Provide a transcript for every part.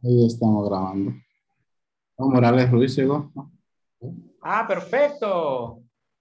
Ahí estamos grabando. Oh, Morales Ruiz llegó, ¿no? Ah, perfecto.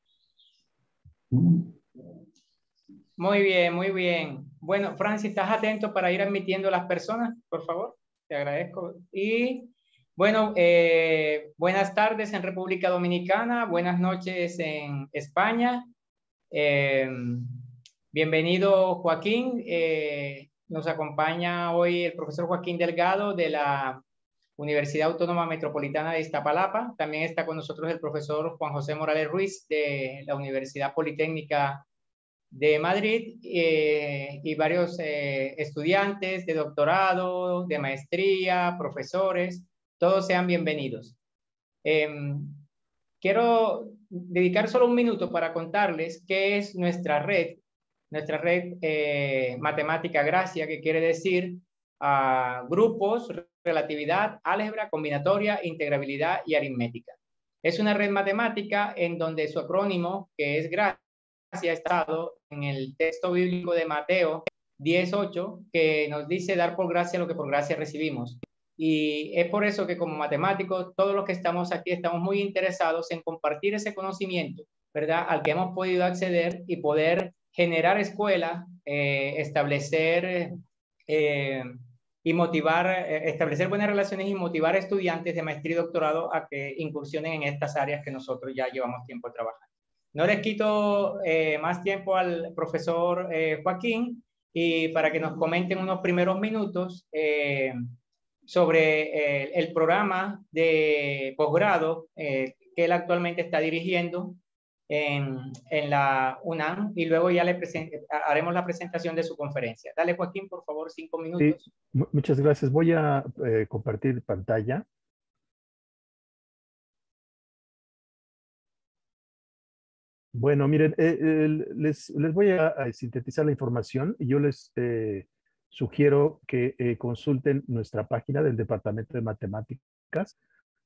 Mm. Muy bien, muy bien. Bueno, Francis, ¿estás atento para ir admitiendo a las personas, por favor? Te agradezco. Y bueno, buenas tardes en República Dominicana, buenas noches en España. Eh, Bienvenido, Joaquín. Nos acompaña hoy el profesor Joaquín Delgado de la Universidad Autónoma Metropolitana de Iztapalapa. También está con nosotros el profesor Juan José Morales Ruiz de la Universidad Politécnica de Madrid y varios estudiantes de doctorado, de maestría, profesores, todos sean bienvenidos. Eh, Quiero dedicar solo un minuto para contarles qué es nuestra red matemática Gracia, que quiere decir grupos, relatividad, álgebra, combinatoria, integrabilidad y aritmética. Es una red matemática en donde su acrónimo, que es Gracia, ha estado en el texto bíblico de Mateo 10:8, que nos dice dar por gracia lo que por gracia recibimos. Y es por eso que como matemáticos, todos los que estamos aquí estamos muy interesados en compartir ese conocimiento, ¿verdad? Al que hemos podido acceder y poder generar escuelas, establecer y motivar, establecer buenas relaciones y motivar a estudiantes de maestría y doctorado a que incursionen en estas áreas que nosotros ya llevamos tiempo trabajando. No les quito más tiempo al profesor Joaquín y para que nos comenten unos primeros minutos sobre el programa de posgrado que él actualmente está dirigiendo en la UNAM y luego ya haremos la presentación de su conferencia. Dale, Joaquín, por favor, 5 Sí, minutos. muchas gracias. Voy a compartir pantalla. Bueno, miren, les voy a sintetizar la información y yo les sugiero que consulten nuestra página del Departamento de Matemáticas,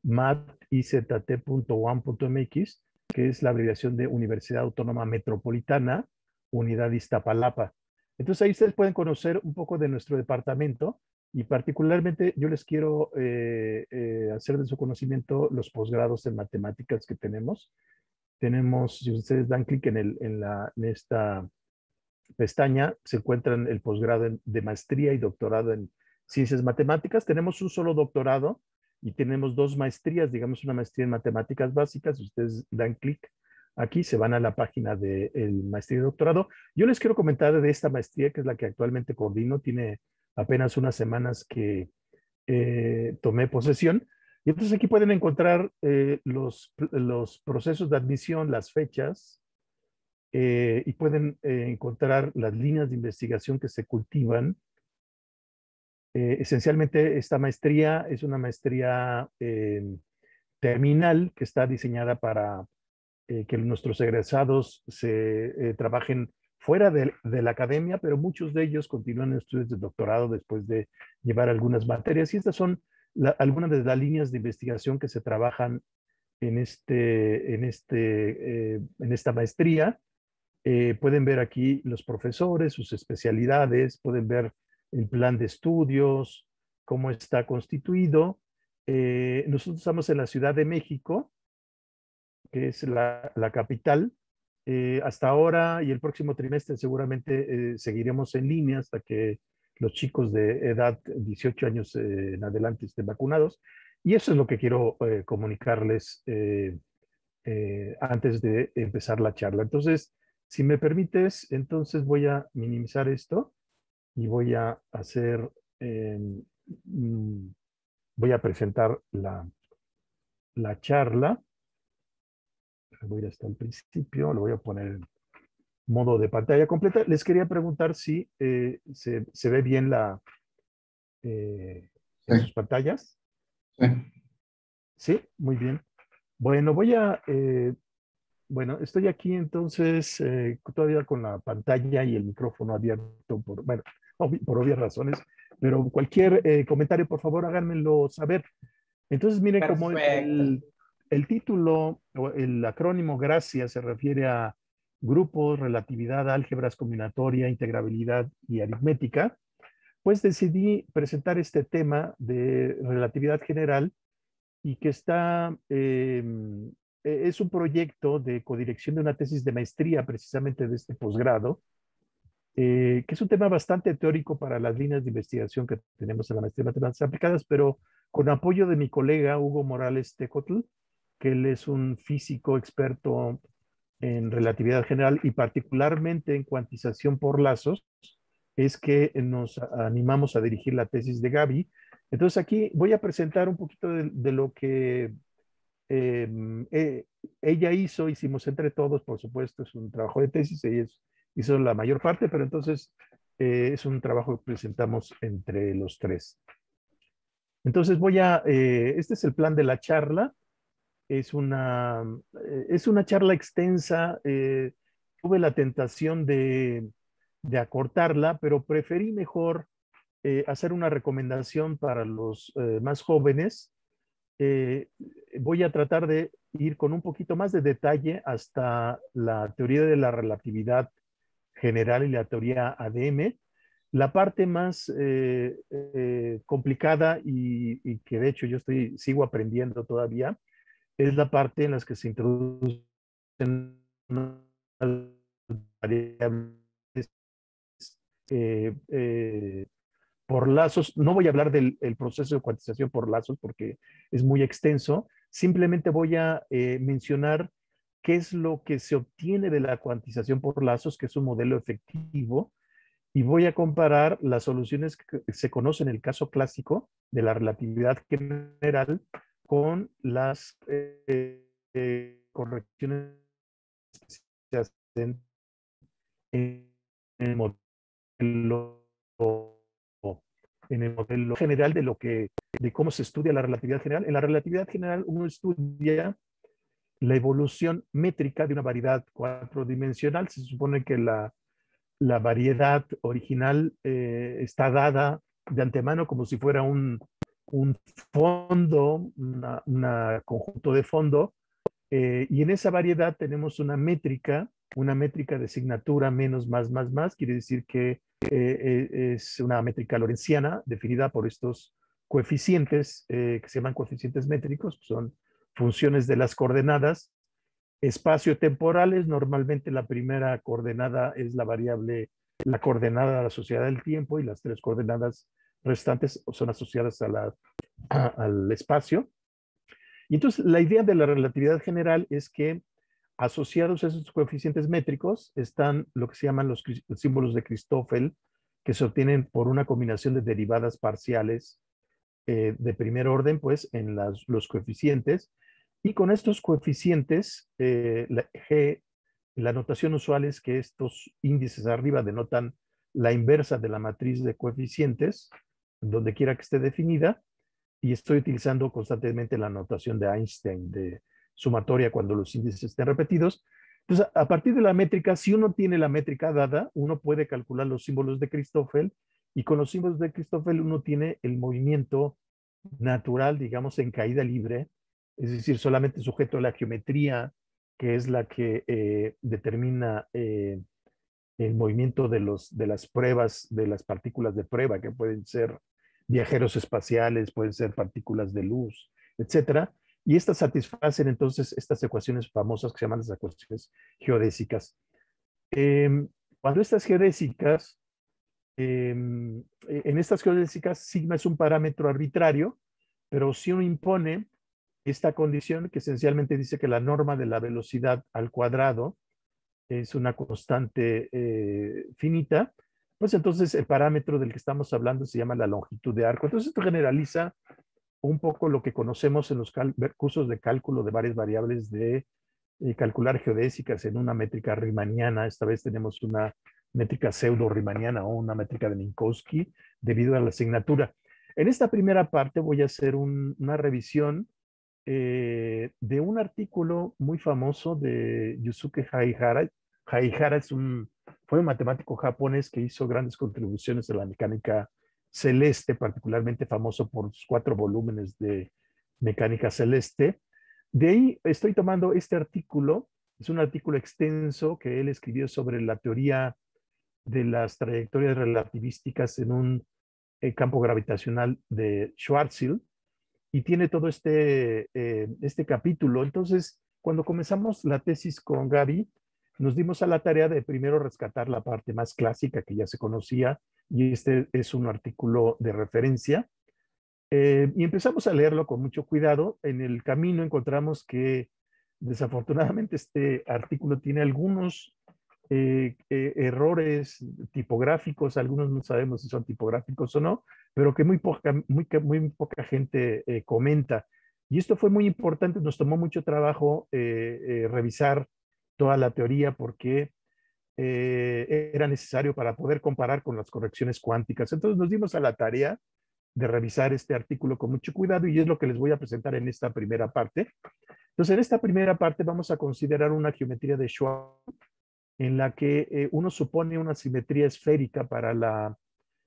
matizt.uam.mx, que es la abreviación de Universidad Autónoma Metropolitana, Unidad Iztapalapa. Entonces ahí ustedes pueden conocer un poco de nuestro departamento y particularmente yo les quiero hacer de su conocimiento los posgrados en matemáticas que tenemos. Tenemos, si ustedes dan clic en esta pestaña, se encuentran el posgrado de maestría y doctorado en ciencias matemáticas. Tenemos un solo doctorado y tenemos dos maestrías, digamos una maestría en matemáticas básicas. Si ustedes dan clic aquí, se van a la página de maestría y doctorado. Yo les quiero comentar de esta maestría, que es la que actualmente coordino. Tiene apenas unas semanas que tomé posesión. Y entonces aquí pueden encontrar los procesos de admisión, las fechas, y pueden encontrar las líneas de investigación que se cultivan. Esencialmente, esta maestría es una maestría terminal que está diseñada para que nuestros egresados se trabajen fuera de la academia, pero muchos de ellos continúan en estudios de doctorado después de llevar algunas materias. Y estas son algunas de las líneas de investigación que se trabajan en esta maestría. Pueden ver aquí los profesores, sus especialidades, pueden ver el plan de estudios, cómo está constituido. Nosotros estamos en la Ciudad de México, que es la capital. Hasta ahora y el próximo trimestre seguramente seguiremos en línea hasta que los chicos de edad 18 años en adelante estén vacunados. Y eso es lo que quiero comunicarles antes de empezar la charla. Entonces, si me permites, entonces voy a minimizar esto y voy a hacer, voy a presentar la charla. Voy a ir hasta el principio, lo voy a poner en modo de pantalla completa. Les quería preguntar si se ve bien en sus Sí, pantallas. sí. Sí, muy bien. Bueno, bueno, estoy aquí entonces todavía con la pantalla y el micrófono abierto bueno, por obvias razones, pero cualquier comentario, por favor, háganmelo saber. Entonces, miren, como Perfecto. el título o el acrónimo GRACIA se refiere a grupos, relatividad, álgebras, combinatoria, integrabilidad y aritmética, pues decidí presentar este tema de relatividad general y que es un proyecto de codirección de una tesis de maestría precisamente de este posgrado, que es un tema bastante teórico para las líneas de investigación que tenemos en la maestría de matemáticas aplicadas, pero con apoyo de mi colega Hugo Morales Tecotl, que él es un físico experto en relatividad general y particularmente en cuantización por lazos, es que nos animamos a dirigir la tesis de Gaby. Entonces aquí voy a presentar un poquito de lo que ella hicimos entre todos, por supuesto, es un trabajo de tesis, hizo la mayor parte, pero entonces es un trabajo que presentamos entre los tres. Entonces este es el plan de la charla, es una charla extensa, tuve la tentación de acortarla, pero preferí mejor hacer una recomendación para los más jóvenes. Eh, Voy a tratar de ir con un poquito más de detalle hasta la teoría de la relatividad general y la teoría ADM. La parte más complicada y que de hecho yo sigo aprendiendo todavía es la parte en la que se introducen variables eh, eh, por lazos. No voy a hablar del proceso de cuantización por lazos porque es muy extenso. Simplemente voy a mencionar qué es lo que se obtiene de la cuantización por lazos, que es un modelo efectivo, y voy a comparar las soluciones que se conocen en el caso clásico de la relatividad general con las correcciones que se hacen en el modelo general de cómo se estudia la relatividad general. En la relatividad general uno estudia la evolución métrica de una variedad cuatrodimensional. Se supone que la variedad original está dada de antemano como si fuera un fondo, una conjunto de fondo, y en esa variedad tenemos una métrica de asignatura menos, más, quiere decir que es una métrica lorentziana definida por estos coeficientes que se llaman coeficientes métricos, son funciones de las coordenadas espacio-temporales. Normalmente la primera coordenada es la coordenada asociada al tiempo, y las tres coordenadas restantes son asociadas al espacio. Y entonces la idea de la relatividad general es que asociados a esos coeficientes métricos están lo que se llaman los símbolos de Christoffel, que se obtienen por una combinación de derivadas parciales de primer orden, pues, en los coeficientes. Y con estos coeficientes, la notación usual es que estos índices arriba denotan la inversa de la matriz de coeficientes, donde quiera que esté definida, y estoy utilizando constantemente la notación de Einstein de sumatoria cuando los índices estén repetidos. Entonces, a partir de la métrica, si uno tiene la métrica dada, uno puede calcular los símbolos de Christoffel, y con los símbolos de Christoffel uno tiene el movimiento natural, digamos, en caída libre, es decir, solamente sujeto a la geometría, que es la que determina el movimiento de las pruebas, de las partículas de prueba, que pueden ser viajeros espaciales, pueden ser partículas de luz, etcétera. Y estas satisfacen entonces estas ecuaciones famosas que se llaman las ecuaciones geodésicas. Cuando estas geodésicas, en estas geodésicas, sigma es un parámetro arbitrario, pero si uno impone esta condición que esencialmente dice que la norma de la velocidad al cuadrado es una constante finita, pues entonces el parámetro del que estamos hablando se llama la longitud de arco. Entonces esto generaliza un poco lo que conocemos en los cursos de cálculo de varias variables de calcular geodésicas en una métrica riemanniana. Esta vez tenemos una métrica pseudo-riemanniana o una métrica de Minkowski debido a la asignatura. En esta primera parte voy a hacer una revisión de un artículo muy famoso de Yusuke Haihara. Haihara fue un matemático japonés que hizo grandes contribuciones a la mecánica celeste, particularmente famoso por sus 4 volúmenes de mecánica celeste. De ahí estoy tomando este artículo, es un artículo extenso que él escribió sobre la teoría de las trayectorias relativísticas en un campo gravitacional de Schwarzschild y tiene todo este capítulo. Entonces, cuando comenzamos la tesis con Gaby, nos dimos a la tarea de primero rescatar la parte más clásica que ya se conocía, y este es un artículo de referencia. Y empezamos a leerlo con mucho cuidado. En el camino encontramos que desafortunadamente este artículo tiene algunos errores tipográficos, algunos no sabemos si son tipográficos o no, pero que muy poca gente comenta. Y esto fue muy importante, nos tomó mucho trabajo revisar toda la teoría porque era necesario para poder comparar con las correcciones cuánticas. Entonces nos dimos a la tarea de revisar este artículo con mucho cuidado y es lo que les voy a presentar en esta primera parte. Entonces, en esta primera parte vamos a considerar una geometría de Schwarz en la que uno supone una simetría esférica para la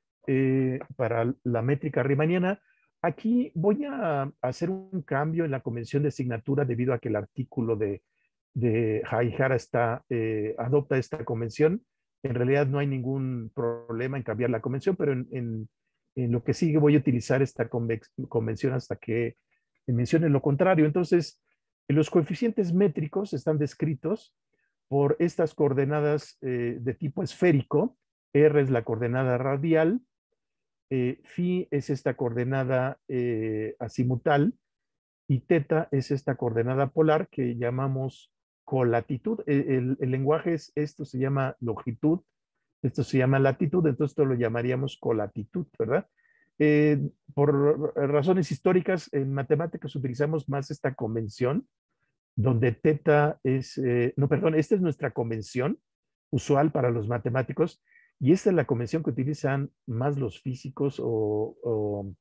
métrica riemanniana. Aquí voy a hacer un cambio en la convención de signatura debido a que el artículo de Haihara adopta esta convención. En realidad no hay ningún problema en cambiar la convención, pero en lo que sigue voy a utilizar esta convención hasta que mencione lo contrario. Entonces, los coeficientes métricos están descritos por estas coordenadas de tipo esférico. R es la coordenada radial, phi es esta coordenada azimutal y teta es esta coordenada polar que llamamos colatitud. El lenguaje esto se llama longitud, esto se llama latitud, entonces esto lo llamaríamos colatitud, ¿verdad? Por razones históricas, en matemáticas utilizamos más esta convención, donde teta esta es nuestra convención usual para los matemáticos, y esta es la convención que utilizan más los físicos o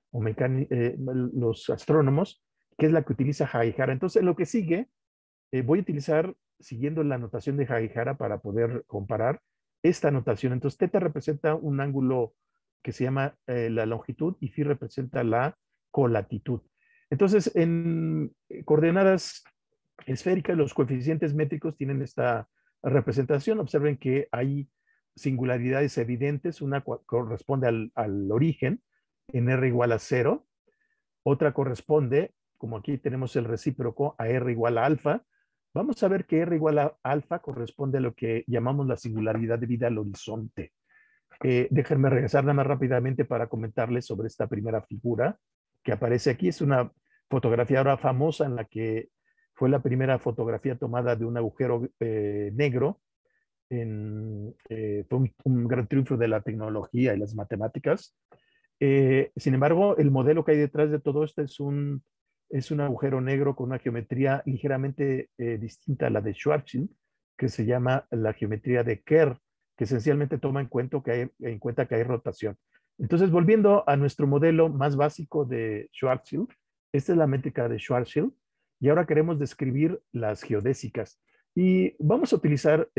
los astrónomos, que es la que utiliza Haihara. Entonces, lo que sigue, voy a utilizar, siguiendo la notación de Haihara para poder comparar esta notación. Entonces, teta representa un ángulo que se llama la longitud y phi representa la colatitud. Entonces, en coordenadas esféricas, los coeficientes métricos tienen esta representación. Observen que hay singularidades evidentes. Una corresponde al origen en R igual a 0. Otra corresponde, como aquí tenemos el recíproco, a R igual a alfa. Vamos a ver que R igual a alfa corresponde a lo que llamamos la singularidad debida al horizonte. Déjenme regresar nada más rápidamente para comentarles sobre esta primera figura que aparece aquí. Es una fotografía ahora famosa en la que fue la primera fotografía tomada de un agujero negro. Fue un gran triunfo de la tecnología y las matemáticas. Sin embargo, el modelo que hay detrás de todo esto es un agujero negro con una geometría ligeramente distinta a la de Schwarzschild, que se llama la geometría de Kerr, que esencialmente toma en cuenta que hay rotación. Entonces, volviendo a nuestro modelo más básico de Schwarzschild, esta es la métrica de Schwarzschild, y ahora queremos describir las geodésicas. Y vamos a utilizar,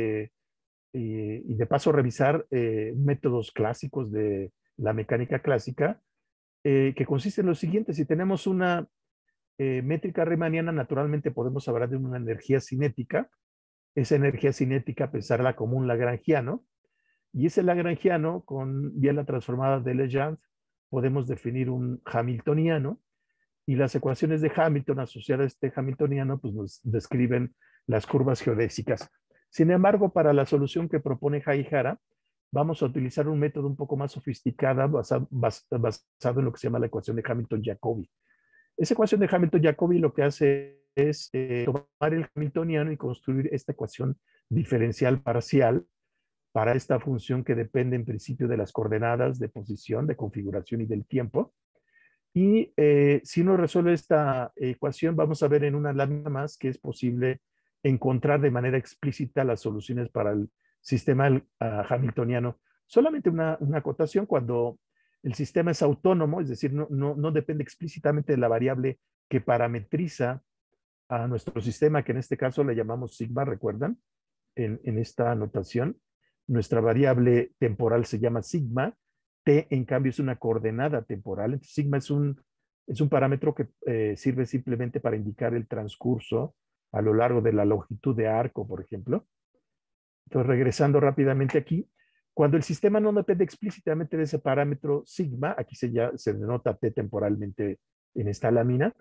y de paso revisar métodos clásicos de la mecánica clásica, que consiste en lo siguiente. Si tenemos una métrica riemanniana, naturalmente podemos hablar de una energía cinética. Esa energía cinética, pensarla como un lagrangiano, y ese lagrangiano, con biela transformada de Legendre, podemos definir un hamiltoniano, y las ecuaciones de Hamilton asociadas a este hamiltoniano pues nos describen las curvas geodésicas. Sin embargo, para la solución que propone Haihara, vamos a utilizar un método un poco más sofisticado basado en lo que se llama la ecuación de Hamilton-Jacobi. Esa ecuación de Hamilton-Jacobi lo que hace es tomar el hamiltoniano y construir esta ecuación diferencial parcial para esta función que depende en principio de las coordenadas de posición, de configuración y del tiempo. Y si uno resuelve esta ecuación, vamos a ver en una lámina más que es posible encontrar de manera explícita las soluciones para el sistema hamiltoniano. Solamente una acotación: cuando el sistema es autónomo, es decir, no depende explícitamente de la variable que parametriza a nuestro sistema, que en este caso le llamamos sigma, ¿recuerdan? En esta notación, nuestra variable temporal se llama sigma. T, en cambio, es una coordenada temporal. Entonces, sigma es un parámetro que sirve simplemente para indicar el transcurso a lo largo de la longitud de arco, por ejemplo. Entonces, regresando rápidamente aquí, Cuando el sistema no depende explícitamente de ese parámetro sigma, aquí se denota t temporalmente en esta lámina,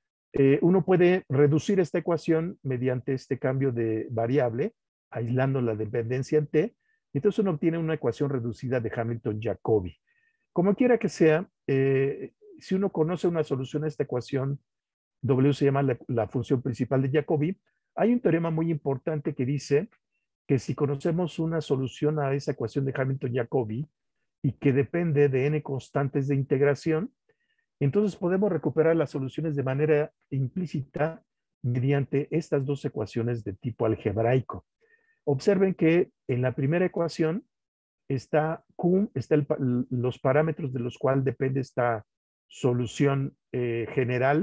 uno puede reducir esta ecuación mediante este cambio de variable, aislando la dependencia en t, y entonces uno obtiene una ecuación reducida de Hamilton-Jacobi. Como quiera que sea, si uno conoce una solución a esta ecuación, W se llama la función principal de Jacobi, hay un teorema muy importante que dice que si conocemos una solución a esa ecuación de Hamilton-Jacobi y que depende de n constantes de integración, entonces podemos recuperar las soluciones de manera implícita mediante estas dos ecuaciones de tipo algebraico. Observen que en la primera ecuación está Q, los parámetros de los cuales depende esta solución general,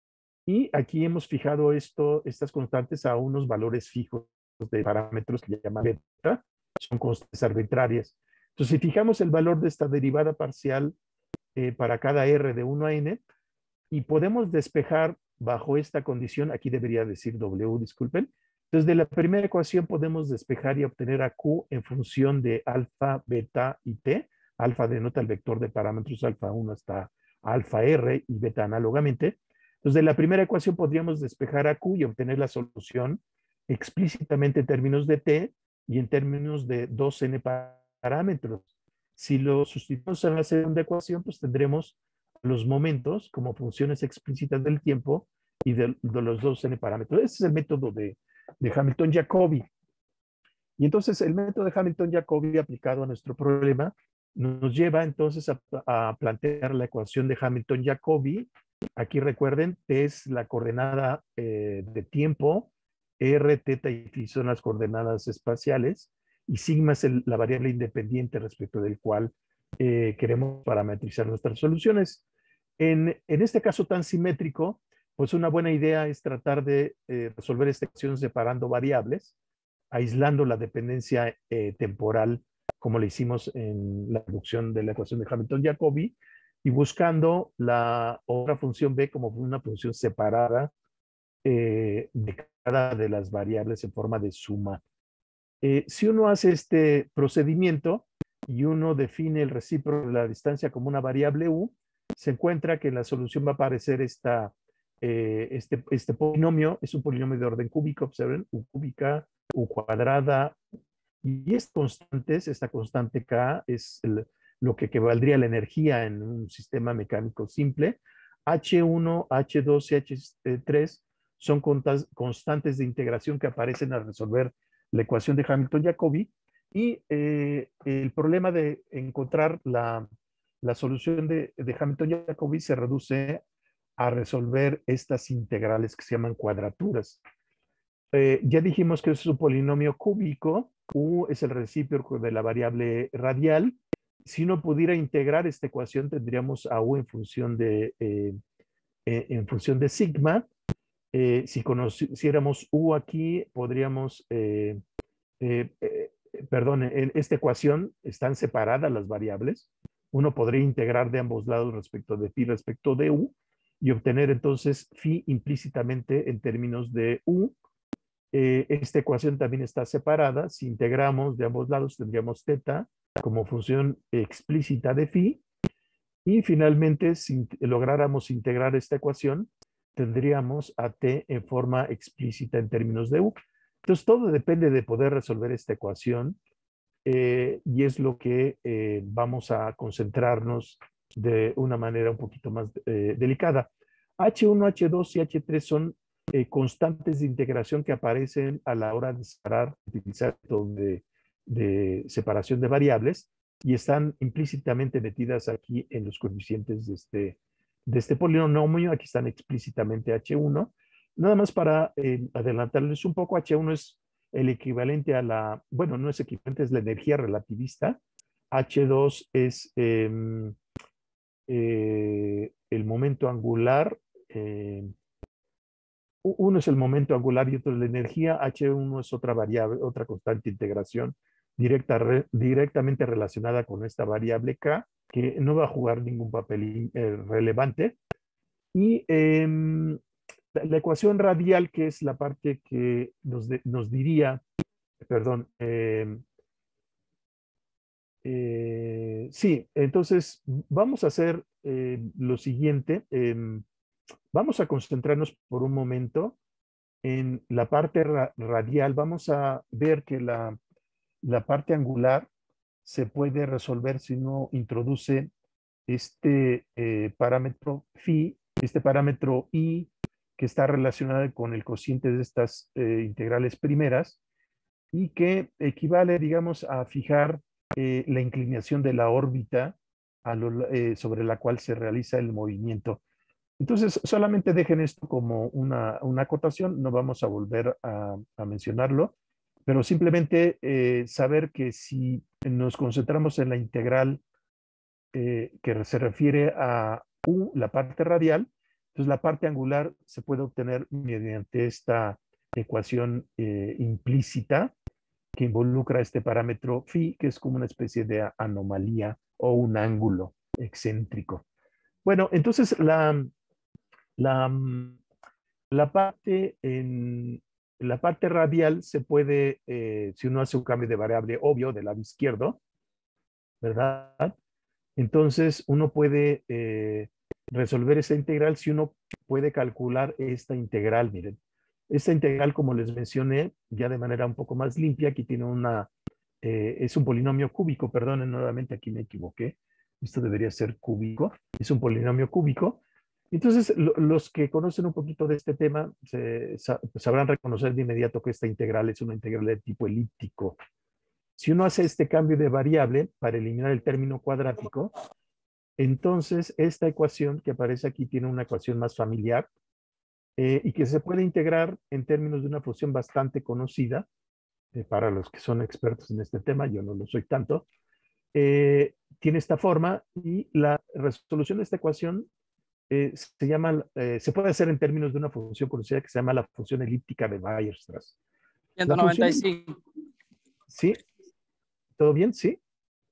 y aquí hemos fijado estas constantes a unos valores fijos de parámetros que llaman beta, son constantes arbitrarias. Entonces, si fijamos el valor de esta derivada parcial para cada r de 1 a n, y podemos despejar bajo esta condición, aquí debería decir W, disculpen. Entonces, de la primera ecuación podemos despejar y obtener a Q en función de alfa, beta y t. Alfa denota el vector de parámetros alfa 1 hasta alfa r y beta análogamente. Entonces, de la primera ecuación podríamos despejar a Q y obtener la solución explícitamente en términos de t y en términos de 2n parámetros. Si lo sustituimos en la segunda ecuación, pues tendremos los momentos como funciones explícitas del tiempo y de los 2n parámetros. Ese es el método de Hamilton-Jacobi. Y entonces el método de Hamilton-Jacobi aplicado a nuestro problema nos lleva entonces a plantear la ecuación de Hamilton-Jacobi. Aquí recuerden, T es la coordenada de tiempo, R, teta y phi son las coordenadas espaciales, y sigma es la variable independiente respecto del cual queremos parametrizar nuestras soluciones. En este caso tan simétrico, pues una buena idea es tratar de resolver esta ecuación separando variables, aislando la dependencia temporal, como le hicimos en la reducción de la ecuación de Hamilton-Jacobi, y buscando la otra función b como una función separada de cada de las variables en forma de suma. Si uno hace este procedimiento y uno define el recíproco de la distancia como una variable u, se encuentra que en la solución va a aparecer este polinomio. Es un polinomio de orden cúbico, observen, u cúbica, u cuadrada, y esta constante K es lo que equivaldría a la energía en un sistema mecánico simple. H1, H2 y H3 son constantes de integración que aparecen al resolver la ecuación de Hamilton-Jacobi, y el problema de encontrar la solución de Hamilton-Jacobi se reduce a resolver estas integrales que se llaman cuadraturas. Ya dijimos que es un polinomio cúbico, u es el recíproco de la variable radial. Si uno pudiera integrar esta ecuación, tendríamos a u en función de sigma. Si conociéramos u aquí, podríamos, perdón, en esta ecuación están separadas las variables. Uno podría integrar de ambos lados respecto de phi, respecto de u, y obtener entonces phi implícitamente en términos de u. Esta ecuación también está separada. Si integramos de ambos lados, tendríamos teta como función explícita de phi. Y finalmente, si lográramos integrar esta ecuación, tendríamos a t en forma explícita en términos de u. Entonces, todo depende de poder resolver esta ecuación, y es lo que vamos a concentrarnos de una manera un poquito más delicada. H1, H2 y H3 son constantes de integración que aparecen a la hora de utilizar de separación de variables, y están implícitamente metidas aquí en los coeficientes de este polinomio. Aquí están explícitamente H1. Nada más para adelantarles un poco, H1 es el equivalente a bueno, no es equivalente, es la energía relativista. H2 es el momento angular. Uno es el momento angular y otro es la energía. H1 es otra variable, otra constante de integración directamente relacionada con esta variable K, que no va a jugar ningún papel relevante. Y la ecuación radial, que es la parte que nos diría, perdón, Sí, entonces vamos a hacer lo siguiente. Vamos a concentrarnos por un momento en la parte radial. Vamos a ver que la parte angular se puede resolver si uno introduce este parámetro phi, este parámetro i, que está relacionado con el cociente de estas integrales primeras y que equivale, digamos, a fijar la inclinación de la órbita sobre la cual se realiza el movimiento. Entonces, solamente dejen esto como una acotación, no vamos a volver a mencionarlo, pero simplemente saber que si nos concentramos en la integral que se refiere a U, la parte radial, entonces la parte angular se puede obtener mediante esta ecuación implícita que involucra este parámetro phi, que es como una especie de anomalía o un ángulo excéntrico. Bueno, entonces la, la parte la parte radial se puede, si uno hace un cambio de variable obvio del lado izquierdo, ¿verdad? Entonces uno puede resolver esa integral si uno puede calcular esta integral. Miren, esta integral, como les mencioné, ya de manera un poco más limpia, aquí tiene es un polinomio cúbico, perdonen nuevamente, aquí me equivoqué. Esto debería ser cúbico, es un polinomio cúbico. Entonces, los que conocen un poquito de este tema sabrán reconocer de inmediato que esta integral es una integral de tipo elíptico. Si uno hace este cambio de variable para eliminar el término cuadrático, entonces esta ecuación que aparece aquí tiene una ecuación más familiar y que se puede integrar en términos de una función bastante conocida para los que son expertos en este tema, yo no lo soy tanto. Tiene esta forma y la resolución de esta ecuación se puede hacer en términos de una función conocida que se llama la función elíptica de Weierstrass. 195. ¿Sí? ¿Todo bien? ¿Sí?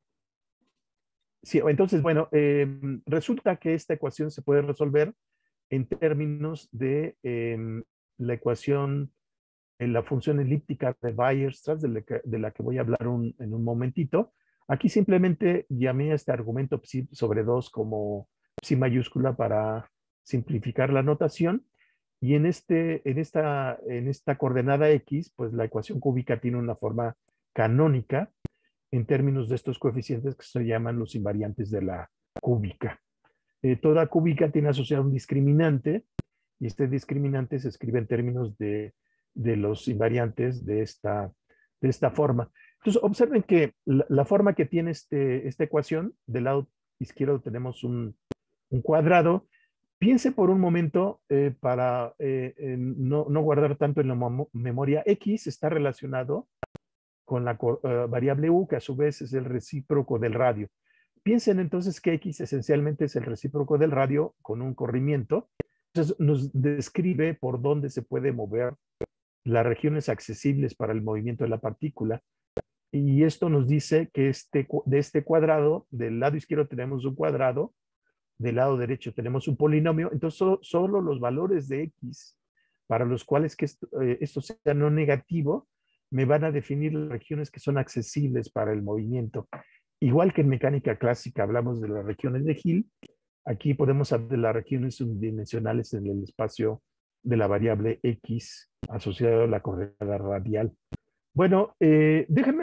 Sí, entonces, bueno, resulta que esta ecuación se puede resolver en términos de la ecuación, la función elíptica de Weierstrass, de la que voy a hablar en un momentito. Aquí simplemente llamé a este argumento psi sobre 2 como psi mayúscula para simplificar la notación. Y en esta coordenada X, pues la ecuación cúbica tiene una forma canónica en términos de estos coeficientes que se llaman los invariantes de la cúbica. Toda cúbica tiene asociado un discriminante y este discriminante se escribe en términos de los invariantes de esta forma. Entonces, observen que la forma que tiene esta ecuación, del lado izquierdo tenemos un cuadrado. Piense por un momento para no guardar tanto en la memoria. X está relacionado con la variable u, que a su vez es el recíproco del radio. Piensen entonces que x esencialmente es el recíproco del radio con un corrimiento. Entonces nos describe por dónde se puede mover las regiones accesibles para el movimiento de la partícula. Y esto nos dice que de este cuadrado, del lado izquierdo tenemos un cuadrado, del lado derecho tenemos un polinomio. Entonces solo los valores de x para los cuales que esto sea no negativo me van a definir las regiones que son accesibles para el movimiento. Igual que en mecánica clásica hablamos de las regiones de Hill, aquí podemos hablar de las regiones unidimensionales en el espacio de la variable x asociada a la coordenada radial. Bueno, déjenme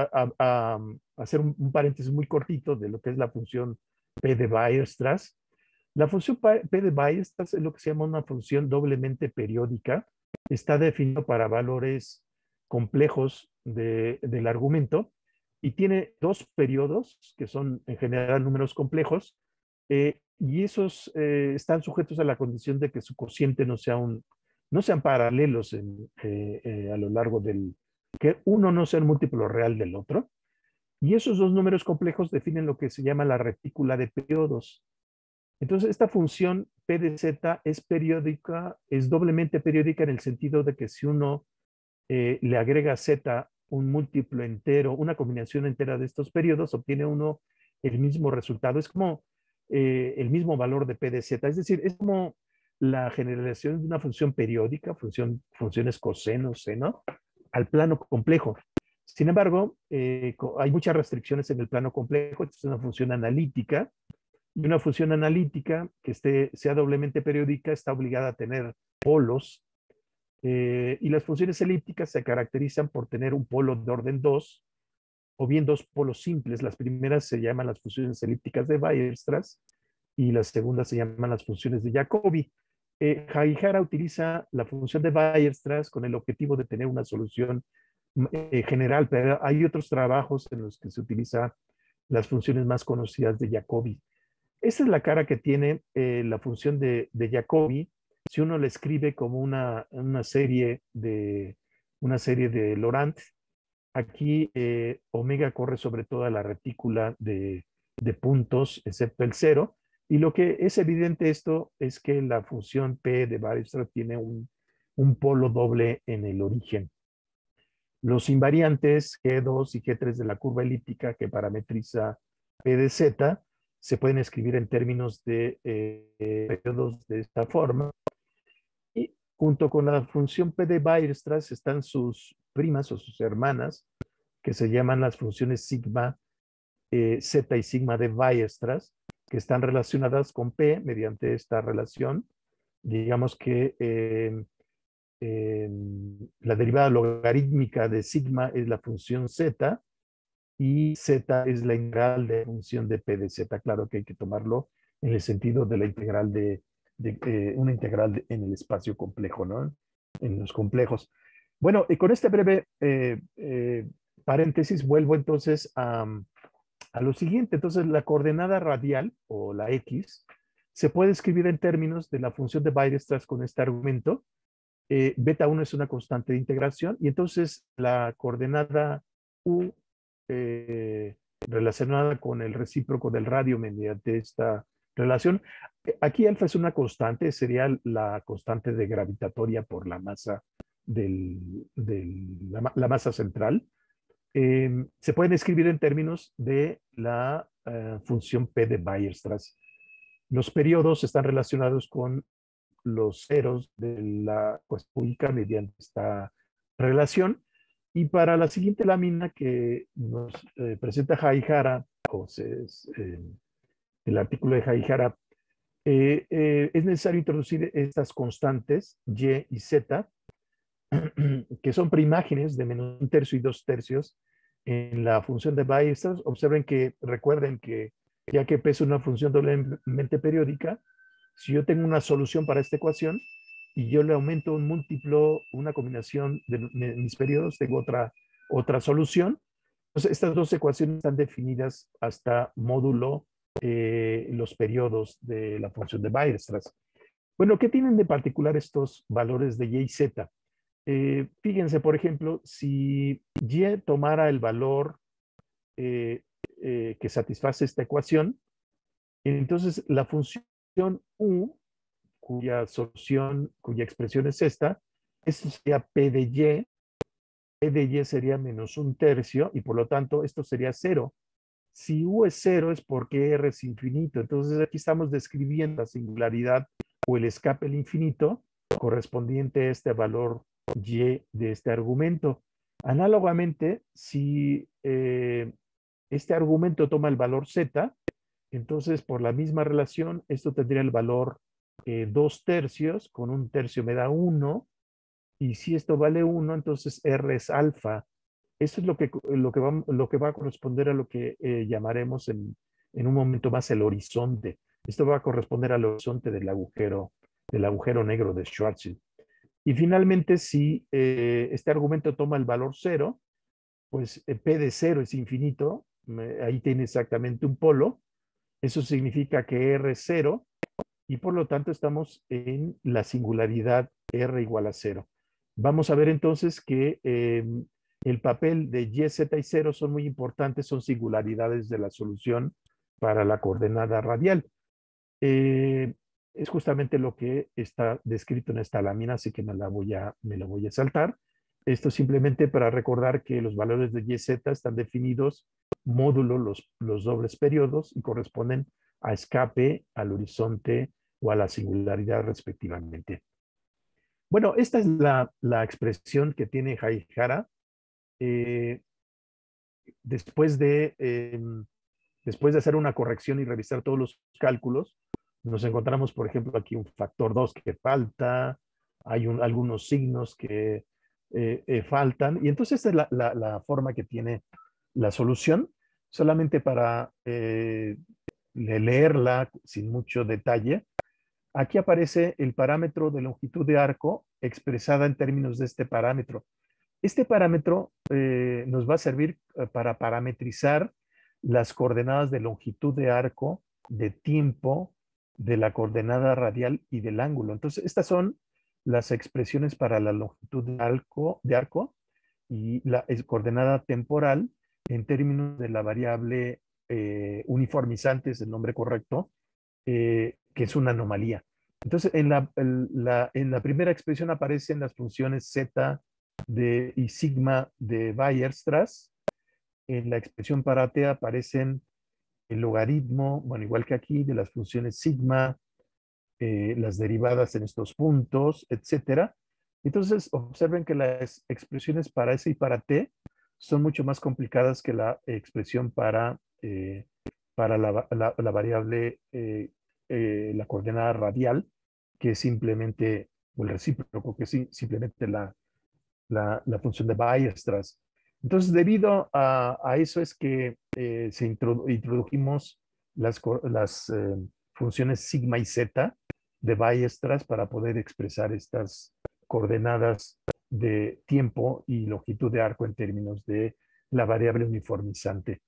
hacer un paréntesis muy cortito de lo que es la función P de Weierstrass. La función P de Weierstrass es lo que se llama una función doblemente periódica. Está definido para valores complejos del argumento y tiene dos periodos que son en general números complejos y esos están sujetos a la condición de que su cociente no sean paralelos a lo largo que uno no sea el múltiplo real del otro. Y esos dos números complejos definen lo que se llama la retícula de periodos. Entonces, esta función P de Z es periódica, es doblemente periódica en el sentido de que si uno le agrega a Z un múltiplo entero, una combinación entera de estos periodos, obtiene uno el mismo resultado. Es como el mismo valor de P de Z. Es decir, es como la generalización de una función periódica, funciones coseno, seno, al plano complejo. Sin embargo, hay muchas restricciones en el plano complejo. Esto es una función analítica. Y una función analítica que sea doblemente periódica está obligada a tener polos. Y las funciones elípticas se caracterizan por tener un polo de orden 2 o bien dos polos simples. Las primeras se llaman las funciones elípticas de Weierstrass y las segundas se llaman las funciones de Jacobi. Hahihara utiliza la función de Weierstrass con el objetivo de tener una solución general, pero hay otros trabajos en los que se utiliza las funciones más conocidas de Jacobi. Esta es la cara que tiene la función de Jacobi si uno la escribe como una serie de Laurent. Aquí omega corre sobre toda la retícula de puntos, excepto el 0. Y lo que es evidente esto es que la función P de Weierstrass tiene un polo doble en el origen. Los invariantes G2 y G3 de la curva elíptica que parametriza P de Z se pueden escribir en términos de periodos de esta forma. Y junto con la función P de Weierstrass están sus primas o sus hermanas, que se llaman las funciones sigma, Z y sigma de Weierstrass, que están relacionadas con P mediante esta relación. Digamos que la derivada logarítmica de sigma es la función Z y Z es la integral de función de P de Z. Claro que hay que tomarlo en el sentido de la integral una integral en el espacio complejo, ¿no? En los complejos. Bueno, y con este breve paréntesis vuelvo entonces a lo siguiente. Entonces, la coordenada radial o la X se puede escribir en términos de la función de Weierstrass con este argumento. Beta 1 es una constante de integración y entonces la coordenada U relacionada con el recíproco del radio mediante esta relación. Aquí alfa es una constante, sería la constante de gravitatoria por la masa la masa central. Se pueden escribir en términos de la función P de Weierstrass. Los periodos están relacionados con los ceros de la cuestión cúbica mediante esta relación. Y para la siguiente lámina que nos presenta Hahihara, el artículo de Hahihara, es necesario introducir estas constantes Y y Z, que son preimágenes de menos 1/3 y 2/3 en la función de Weierstrass. Recuerden que ya que P es una función doblemente periódica, si yo tengo una solución para esta ecuación y yo le aumento un múltiplo, una combinación de mis periodos, tengo otra solución. Entonces, estas dos ecuaciones están definidas hasta módulo los periodos de la función de Weierstrass. Bueno, ¿qué tienen de particular estos valores de Y y Z? Fíjense, por ejemplo, si Y tomara el valor que satisface esta ecuación, entonces la función U, cuya expresión es esta, esto sería P de Y. P de Y sería menos 1/3 y por lo tanto esto sería 0. Si U es 0 es porque R es infinito. Entonces aquí estamos describiendo la singularidad o el escape al infinito correspondiente a este valor Y de este argumento. Análogamente, si este argumento toma el valor Z, entonces por la misma relación, esto tendría el valor 2/3, con 1/3 me da 1, y si esto vale 1, entonces R es alfa. Eso es lo que va a corresponder a lo que llamaremos en un momento más el horizonte. Esto va a corresponder al horizonte del agujero negro de Schwarzschild. Y finalmente, si este argumento toma el valor 0, pues P de 0 es infinito, ahí tiene exactamente un polo. Eso significa que R es 0 y por lo tanto estamos en la singularidad R igual a 0. Vamos a ver entonces que el papel de Y, Z y 0 son muy importantes, son singularidades de la solución para la coordenada radial. Es justamente lo que está descrito en esta lámina, así que me lo voy a saltar. Esto simplemente para recordar que los valores de Y, Z están definidos módulo los dobles periodos y corresponden a escape, al horizonte o a la singularidad respectivamente. Bueno, esta es la expresión que tiene Hahihara. después de hacer una corrección y revisar todos los cálculos, nos encontramos, por ejemplo, aquí un factor 2 que falta, hay algunos signos que faltan, y entonces esta es la forma que tiene la solución, solamente para leerla sin mucho detalle. Aquí aparece el parámetro de longitud de arco expresada en términos de este parámetro. Este parámetro nos va a servir para parametrizar las coordenadas de longitud de arco, de tiempo, de la coordenada radial y del ángulo. Entonces, estas son las expresiones para la longitud de arco y la coordenada temporal en términos de la variable uniformizante, es el nombre correcto, que es una anomalía. Entonces, en la primera expresión aparecen las funciones z y sigma de Weierstrass. En la expresión para t aparecen el logaritmo, bueno, igual que aquí, de las funciones sigma, las derivadas en estos puntos, etcétera. Entonces, observen que las expresiones para S y para T son mucho más complicadas que la expresión para la variable, la coordenada radial, que es simplemente, o el recíproco, que es simplemente la función de Weierstrass. Entonces, debido a eso es que introdujimos las funciones sigma y zeta de Weierstrass para poder expresar estas coordenadas de tiempo y longitud de arco en términos de la variable uniformizante.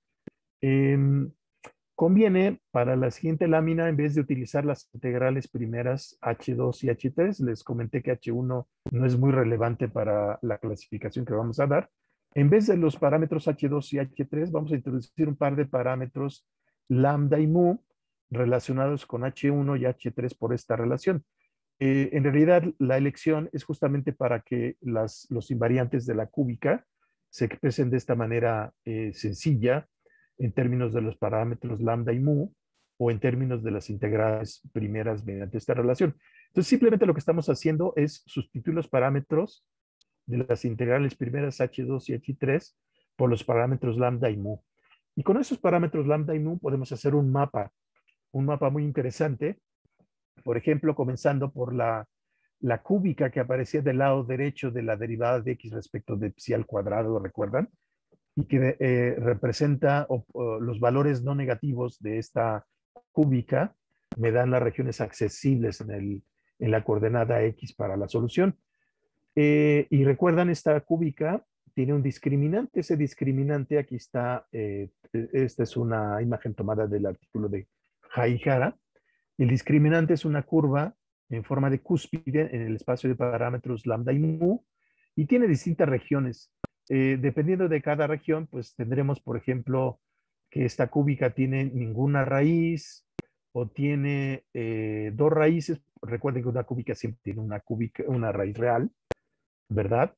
Conviene para la siguiente lámina, en vez de utilizar las integrales primeras H2 y H3, les comenté que H1 no es muy relevante para la clasificación que vamos a dar. En vez de los parámetros H2 y H3, vamos a introducir un par de parámetros lambda y mu relacionados con H1 y H3 por esta relación. En realidad, la elección es justamente para que los invariantes de la cúbica se expresen de esta manera sencilla, en términos de los parámetros lambda y mu, o en términos de las integrales primeras mediante esta relación. Entonces, simplemente lo que estamos haciendo es sustituir los parámetros de las integrales primeras H2 y H3 por los parámetros lambda y mu. Y con esos parámetros lambda y mu podemos hacer un mapa muy interesante. Por ejemplo, comenzando por la cúbica que aparecía del lado derecho de la derivada de x respecto de psi al cuadrado, ¿recuerdan? Y que representa los valores no negativos de esta cúbica, me dan las regiones accesibles en la coordenada x para la solución. Y recuerdan, esta cúbica tiene un discriminante. Ese discriminante, aquí está, esta es una imagen tomada del artículo de Haihara. El discriminante es una curva en forma de cúspide en el espacio de parámetros lambda y mu, y tiene distintas regiones. Dependiendo de cada región, pues tendremos, por ejemplo, que esta cúbica tiene ninguna raíz o tiene dos raíces. Recuerden que una cúbica siempre tiene una raíz real, ¿verdad?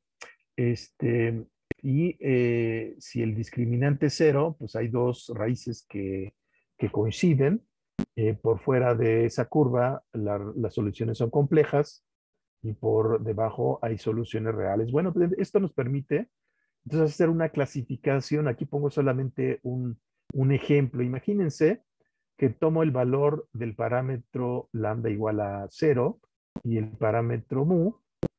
Si el discriminante es 0, pues hay dos raíces que coinciden. Por fuera de esa curva, las soluciones son complejas y por debajo hay soluciones reales. Bueno, pues esto nos permite entonces hacer una clasificación. Aquí pongo solamente un ejemplo. Imagínense que tomo el valor del parámetro lambda igual a 0 y el parámetro mu.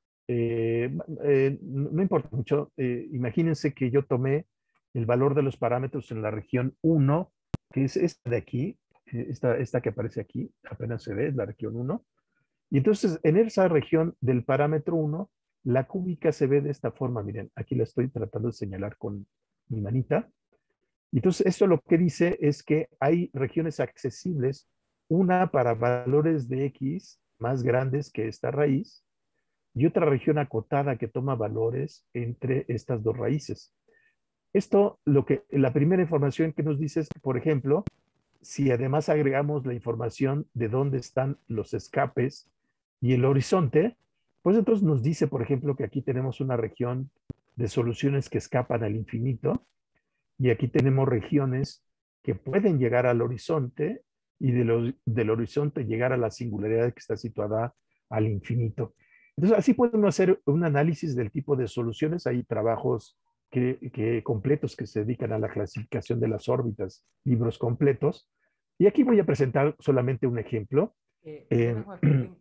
No importa mucho. Imagínense que yo tomé el valor de los parámetros en la región 1, que es esta de aquí, esta que aparece aquí, apenas se ve, es la región 1. Y entonces en esa región del parámetro 1, la cúbica se ve de esta forma. Miren, aquí la estoy tratando de señalar con mi manita. Y entonces esto lo que dice es que hay regiones accesibles, una para valores de x más grandes que esta raíz, y otra región acotada que toma valores entre estas dos raíces. Esto, la primera información que nos dice es que, por ejemplo, si además agregamos la información de dónde están los escapes y el horizonte, pues entonces nos dice, por ejemplo, que aquí tenemos una región de soluciones que escapan al infinito, y aquí tenemos regiones que pueden llegar al horizonte y del horizonte llegar a la singularidad que está situada al infinito. Entonces, así podemos hacer un análisis del tipo de soluciones. Hay trabajos completos que se dedican a la clasificación de las órbitas, libros completos. Y aquí voy a presentar solamente un ejemplo. Joaquín,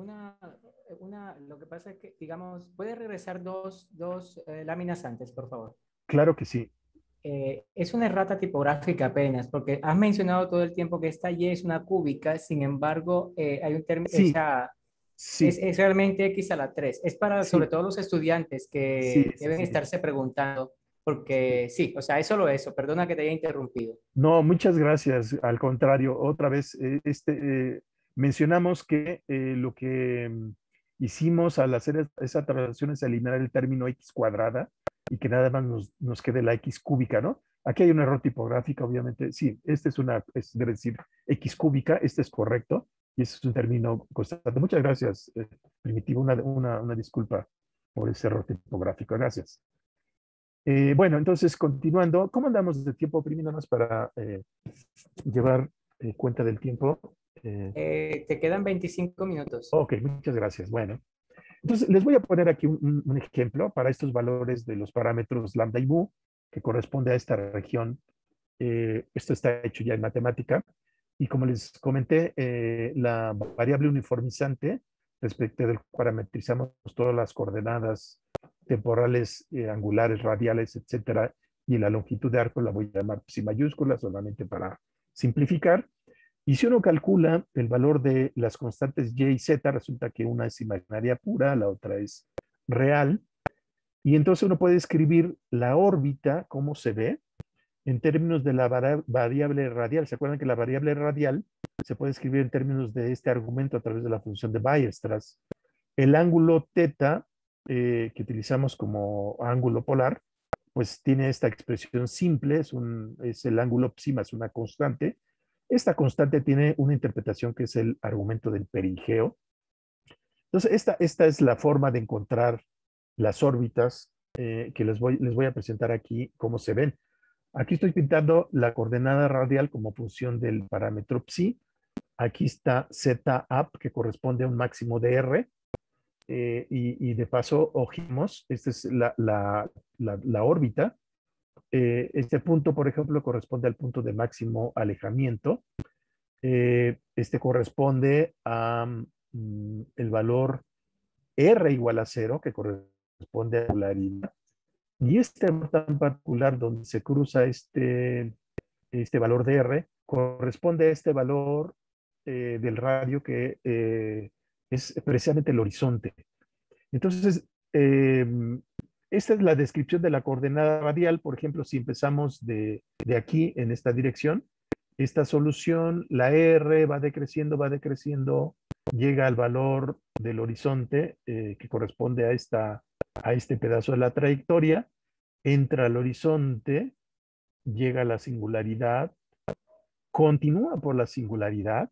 lo que pasa es que, digamos, ¿puedes regresar dos láminas antes, por favor? Claro que sí. Es una errata tipográfica apenas, porque has mencionado todo el tiempo que esta Y es una cúbica, sin embargo, hay un término, Sí, o sea, sí, es realmente X a la 3. Es para, sobre sí, todo, los estudiantes sí, que sí, deben sí. estarse preguntando, porque sí, o sea, es solo eso, perdona que te haya interrumpido. No, muchas gracias. Al contrario, otra vez, mencionamos que lo que hicimos al hacer esa traslación es eliminar el término x cuadrada y que nada más nos quede la x cúbica, ¿no? Aquí hay un error tipográfico, obviamente. Sí, este es decir, x cúbica, este es correcto y ese es un término constante. Muchas gracias, Primitivo. Una disculpa por ese error tipográfico. Gracias. Bueno, entonces, continuando, ¿cómo andamos de tiempo, Primi? Nada más para llevar cuenta del tiempo. Te quedan 25 minutos. Ok, muchas gracias. Bueno, entonces les voy a poner aquí un ejemplo para estos valores de los parámetros lambda y mu, que corresponde a esta región. Esto está hecho ya en matemática. Y como les comenté, la variable uniformizante, respecto del cual parametrizamos todas las coordenadas temporales, angulares, radiales, etcétera, y la longitud de arco la voy a llamar psi mayúscula, solamente para simplificar. Y si uno calcula el valor de las constantes y y z, resulta que una es imaginaria pura, la otra es real. Y entonces uno puede escribir la órbita, cómo se ve, en términos de la variable radial. ¿Se acuerdan que la variable radial se puede escribir en términos de este argumento a través de la función de Weierstrass? El ángulo θ, que utilizamos como ángulo polar, pues tiene esta expresión simple, es el ángulo psi más una constante. Esta constante tiene una interpretación que es el argumento del perigeo. Entonces, esta es la forma de encontrar las órbitas que les voy a presentar aquí, cómo se ven. Aquí estoy pintando la coordenada radial como función del parámetro psi. Aquí está z up, que corresponde a un máximo de r. Y de paso, ojimos, esta es la órbita. Este punto, por ejemplo, corresponde al punto de máximo alejamiento. Este corresponde a el valor r igual a 0, que corresponde a la polaridad. Y este valor tan particular donde se cruza este valor de r, corresponde a este valor del radio que es precisamente el horizonte. Entonces, esta es la descripción de la coordenada radial. Por ejemplo, si empezamos de aquí en esta dirección, esta solución, la R va decreciendo, llega al valor del horizonte que corresponde a este pedazo de la trayectoria, entra al horizonte, llega a la singularidad, continúa por la singularidad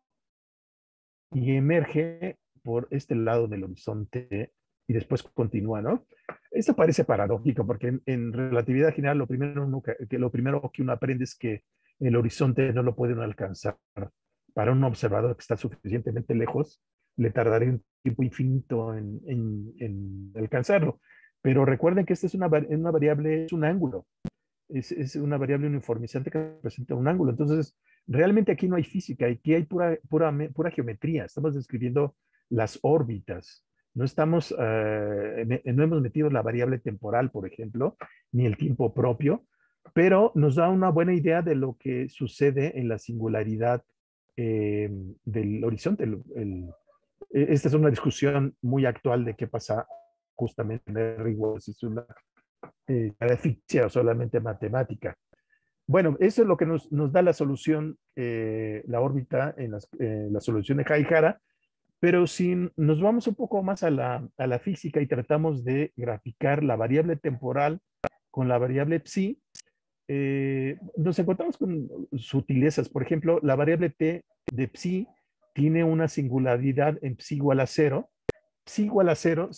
y emerge por este lado del horizonte y después continúa, ¿no? Esto parece paradójico porque en relatividad general lo primero que uno aprende es que el horizonte no lo pueden alcanzar. Para un observador que está suficientemente lejos, le tardaría un tiempo infinito en alcanzarlo. Pero recuerden que esta es una variable, es un ángulo. Es una variable uniformizante que representa un ángulo. Entonces, realmente aquí no hay física, aquí hay pura geometría. Estamos describiendo las órbitas. No no hemos metido la variable temporal, por ejemplo, ni el tiempo propio, pero nos da una buena idea de lo que sucede en la singularidad del horizonte. Esta es una discusión muy actual de qué pasa justamente en R igual, si es una ficción o solamente matemática. Bueno, eso es lo que nos da la solución, la órbita en la solución de Hahn-Hara, pero si nos vamos un poco más a la física y tratamos de graficar la variable temporal con la variable psi, nos encontramos con sutilezas. Por ejemplo, la variable t de psi tiene una singularidad en psi igual a 0. Psi igual a 0,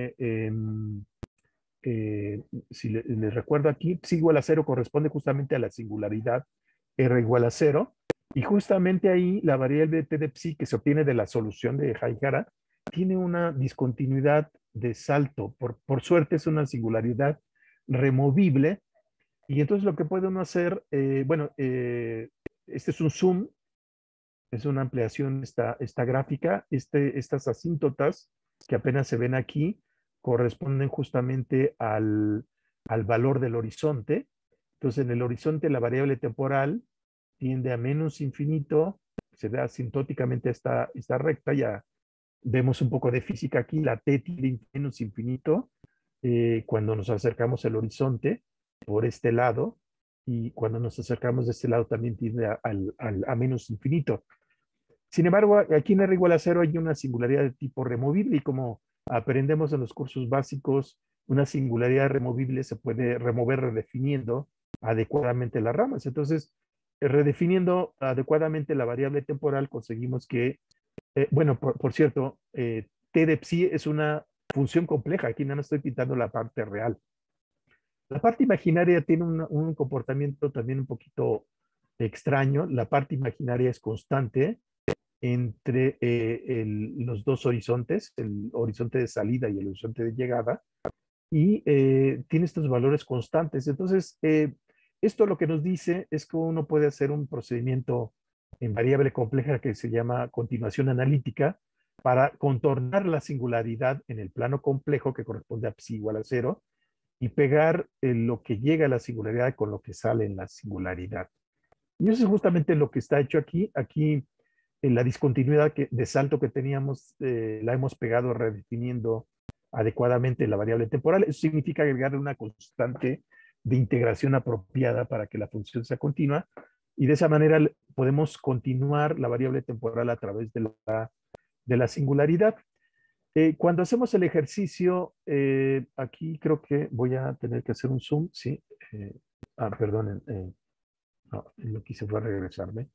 si les recuerdo aquí, psi igual a 0 corresponde justamente a la singularidad r igual a 0. Y justamente ahí la variable t de psi que se obtiene de la solución de Hahn-Hara tiene una discontinuidad de salto. Por suerte es una singularidad removible. Y entonces lo que puede uno hacer, este es un zoom, es una ampliación esta gráfica. Estas asíntotas que apenas se ven aquí corresponden justamente al valor del horizonte. Entonces, en el horizonte la variable temporal tiende a menos infinito, se ve asintóticamente esta recta, ya vemos un poco de física aquí, la t tiende a menos infinito cuando nos acercamos al horizonte por este lado, y cuando nos acercamos de este lado también tiende a menos infinito. Sin embargo, aquí en R igual a 0 hay una singularidad de tipo removible, y como aprendemos en los cursos básicos, una singularidad removible se puede remover redefiniendo adecuadamente las ramas. Entonces, redefiniendo adecuadamente la variable temporal, conseguimos que, por cierto, t de psi es una función compleja. Aquí nada más estoy pintando la parte real. La parte imaginaria tiene un comportamiento también un poquito extraño. La parte imaginaria es constante entre los dos horizontes, el horizonte de salida y el horizonte de llegada, y tiene estos valores constantes. Entonces, esto lo que nos dice es que uno puede hacer un procedimiento en variable compleja que se llama continuación analítica para contornar la singularidad en el plano complejo que corresponde a psi igual a 0 y pegar lo que llega a la singularidad con lo que sale en la singularidad. Y eso es justamente lo que está hecho aquí. Aquí la discontinuidad de salto que teníamos la hemos pegado redefiniendo adecuadamente la variable temporal. Eso significa agregarle una constante de integración apropiada para que la función sea continua, y de esa manera podemos continuar la variable temporal a través de la singularidad. Cuando hacemos el ejercicio, aquí creo que voy a tener que hacer un zoom, ¿sí? Perdonen, no, lo quise fue regresarme.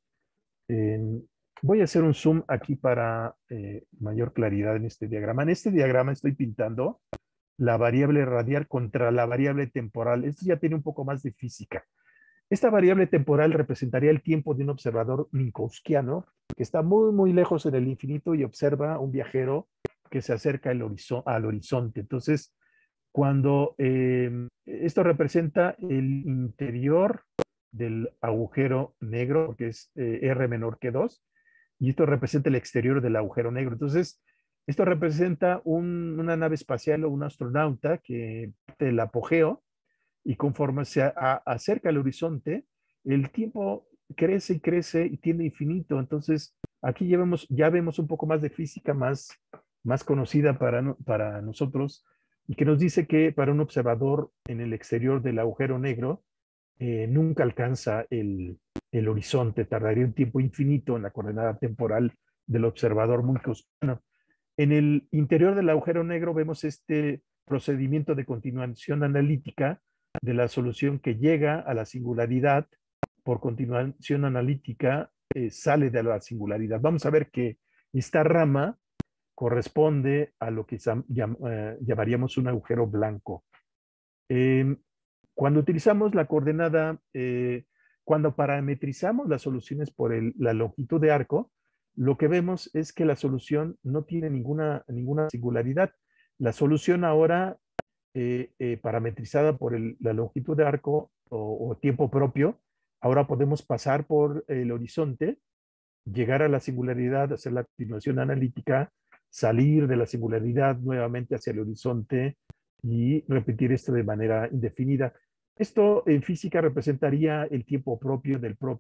Voy a hacer un zoom aquí para mayor claridad en este diagrama. En este diagrama estoy pintando la variable radial contra la variable temporal. Esto ya tiene un poco más de física. Esta variable temporal representaría el tiempo de un observador minkowskiano que está muy, muy lejos en el infinito y observa un viajero que se acerca al horizonte. Entonces, cuando esto representa el interior del agujero negro, porque es R menor que 2, y esto representa el exterior del agujero negro. Entonces, esto representa una nave espacial o un astronauta que parte del apogeo, y conforme se acerca al horizonte, el tiempo crece y crece y tiende infinito. Entonces, aquí ya vemos un poco más de física más conocida para nosotros, y que nos dice que para un observador en el exterior del agujero negro, nunca alcanza el horizonte, tardaría un tiempo infinito en la coordenada temporal del observador minkowskiano. En el interior del agujero negro vemos este procedimiento de continuación analítica de la solución que llega a la singularidad. Por continuación analítica sale de la singularidad. Vamos a ver que esta rama corresponde a lo que llamaríamos un agujero blanco. Cuando utilizamos la coordenada, cuando parametrizamos las soluciones por la longitud de arco, lo que vemos es que la solución no tiene ninguna singularidad. La solución ahora, parametrizada por la longitud de arco o tiempo propio, ahora podemos pasar por el horizonte, llegar a la singularidad, hacer la continuación analítica, salir de la singularidad nuevamente hacia el horizonte y repetir esto de manera indefinida. Esto en física representaría el tiempo propio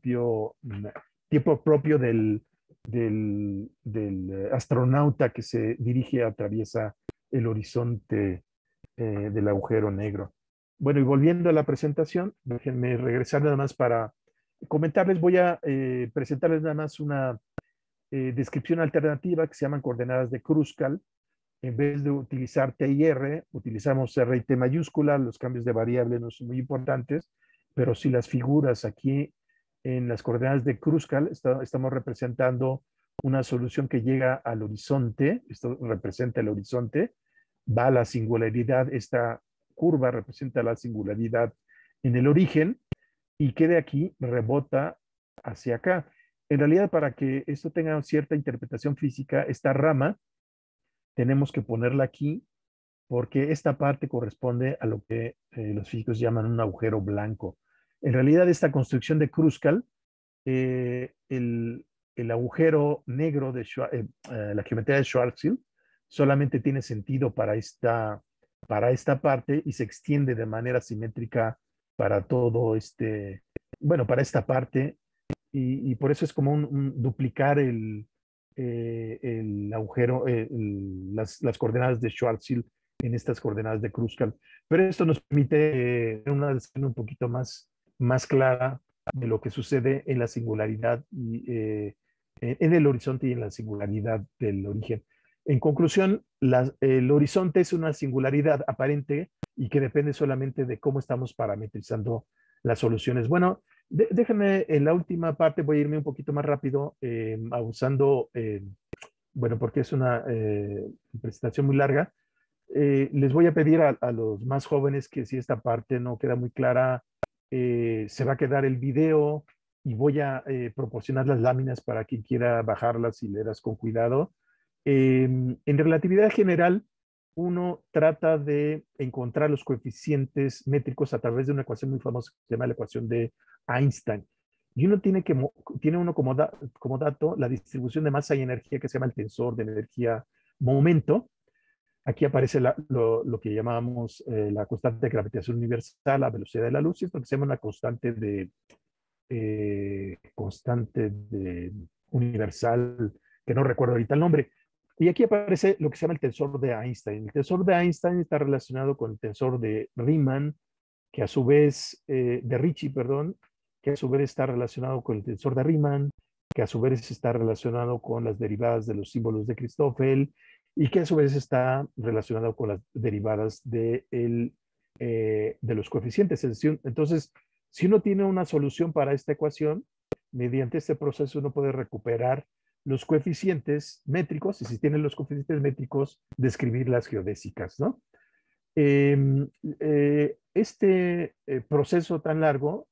del astronauta que se dirige, atraviesa el horizonte del agujero negro. Bueno, y volviendo a la presentación, déjenme regresar nada más para comentarles. Voy a presentarles nada más una descripción alternativa que se llaman coordenadas de Kruskal. En vez de utilizar T y R, utilizamos R y T mayúscula. Los cambios de variable no son muy importantes, pero si las figuras aquí en las coordenadas de Kruskal, estamos representando una solución que llega al horizonte. Esto representa el horizonte, va a la singularidad. Esta curva representa la singularidad en el origen, y que de aquí rebota hacia acá. En realidad, para que esto tenga cierta interpretación física, esta rama tenemos que ponerla aquí porque esta parte corresponde a lo que los físicos llaman un agujero blanco. En realidad, esta construcción de Kruskal, eh, el, el agujero negro de la geometría de Schwarzschild solamente tiene sentido para esta parte y se extiende de manera simétrica para todo bueno, para esta parte, y por eso es como un duplicar el agujero, las coordenadas de Schwarzschild en estas coordenadas de Kruskal. Pero esto nos permite una descripción un poquito más clara de lo que sucede en la singularidad y en el horizonte y en la singularidad del origen. En conclusión, el horizonte es una singularidad aparente y que depende solamente de cómo estamos parametrizando las soluciones. Bueno, déjenme en la última parte, voy a irme un poquito más rápido, usando, bueno, porque es una presentación muy larga. Les voy a pedir a los más jóvenes que si esta parte no queda muy clara, se va a quedar el video y voy a proporcionar las láminas para quien quiera bajarlas y leerlas con cuidado. En relatividad general, uno trata de encontrar los coeficientes métricos a través de una ecuación muy famosa que se llama la ecuación de Einstein. Y uno tiene uno como dato la distribución de masa y energía que se llama el tensor de energía momento. Aquí aparece lo que llamamos la constante de gravitación universal, la velocidad de la luz, y esto que se llama una constante de universal, que no recuerdo ahorita el nombre. Y aquí aparece lo que se llama el tensor de Einstein. El tensor de Einstein está relacionado con el tensor de Riemann, que a su vez, de Ricci, perdón, que a su vez está relacionado con el tensor de Riemann, que a su vez está relacionado con las derivadas de los símbolos de Christoffel y que a su vez está relacionado con las derivadas de los coeficientes. Entonces, si uno tiene una solución para esta ecuación, mediante este proceso uno puede recuperar los coeficientes métricos y si tiene los coeficientes métricos, describir las geodésicas, ¿no? Proceso tan largo,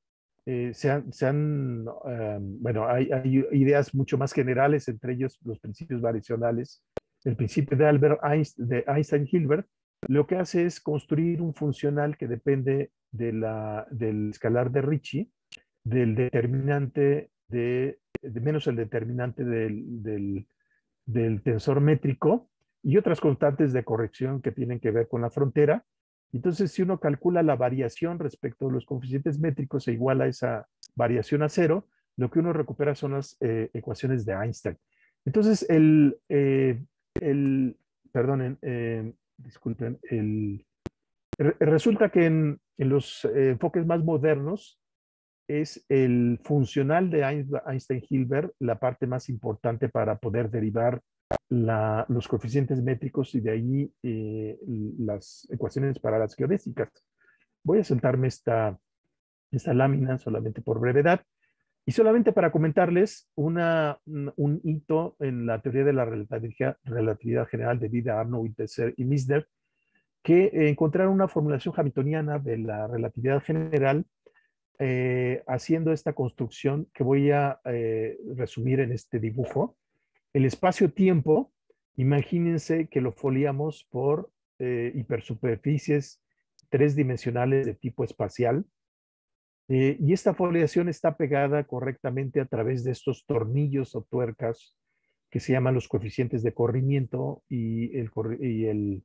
bueno, hay ideas mucho más generales, entre ellos los principios variacionales. El principio de Einstein-Hilbert lo que hace es construir un funcional que depende del escalar de Ricci, del determinante menos el determinante del tensor métrico y otras constantes de corrección que tienen que ver con la frontera. Entonces, si uno calcula la variación respecto a los coeficientes métricos e iguala esa variación a cero, lo que uno recupera son las ecuaciones de Einstein. Entonces, perdonen, disculpen, resulta que en los enfoques más modernos es el funcional de Einstein-Hilbert la parte más importante para poder derivar los coeficientes métricos y de ahí las ecuaciones para las geodésicas. Voy a saltarme esta lámina solamente por brevedad y solamente para comentarles un hito en la teoría de la relatividad general de Vida-Arnold, Winterser y Misner, que encontraron una formulación hamiltoniana de la relatividad general haciendo esta construcción que voy a resumir en este dibujo. El espacio-tiempo, imagínense que lo foliamos por hipersuperficies tridimensionales de tipo espacial. Y esta foliación está pegada correctamente a través de estos tornillos o tuercas que se llaman los coeficientes de corrimiento y el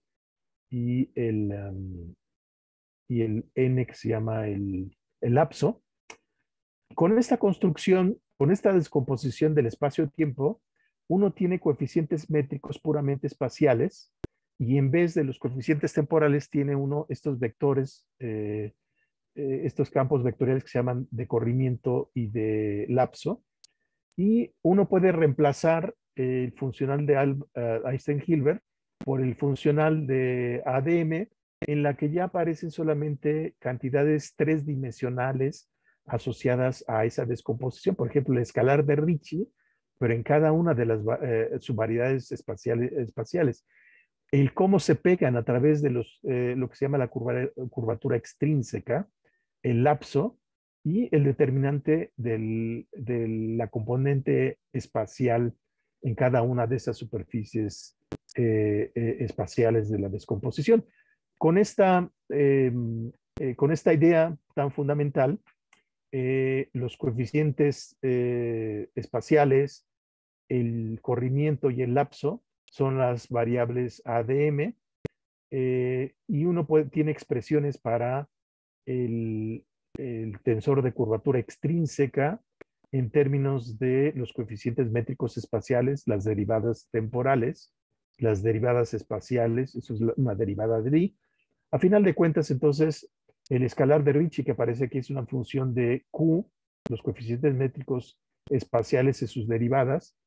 n que se llama el lapso. Con esta construcción, con esta descomposición del espacio-tiempo, uno tiene coeficientes métricos puramente espaciales y en vez de los coeficientes temporales tiene uno estos vectores, estos campos vectoriales que se llaman de corrimiento y de lapso. Y uno puede reemplazar el funcional de Einstein-Hilbert por el funcional de ADM, en la que ya aparecen solamente cantidades tridimensionales asociadas a esa descomposición. Por ejemplo, el escalar de Ricci, pero en cada una de las subvariedades espaciales. El cómo se pegan a través de lo que se llama la curvatura extrínseca, el lapso y el determinante de la componente espacial en cada una de esas superficies espaciales de la descomposición. Con esta idea tan fundamental, los coeficientes espaciales, el corrimiento y el lapso son las variables ADM, y uno tiene expresiones para el tensor de curvatura extrínseca en términos de los coeficientes métricos espaciales, las derivadas temporales, las derivadas espaciales, eso es una derivada de Lie. A final de cuentas, entonces, el escalar de Ricci, que parece que es una función de Q, los coeficientes métricos espaciales y sus derivadas,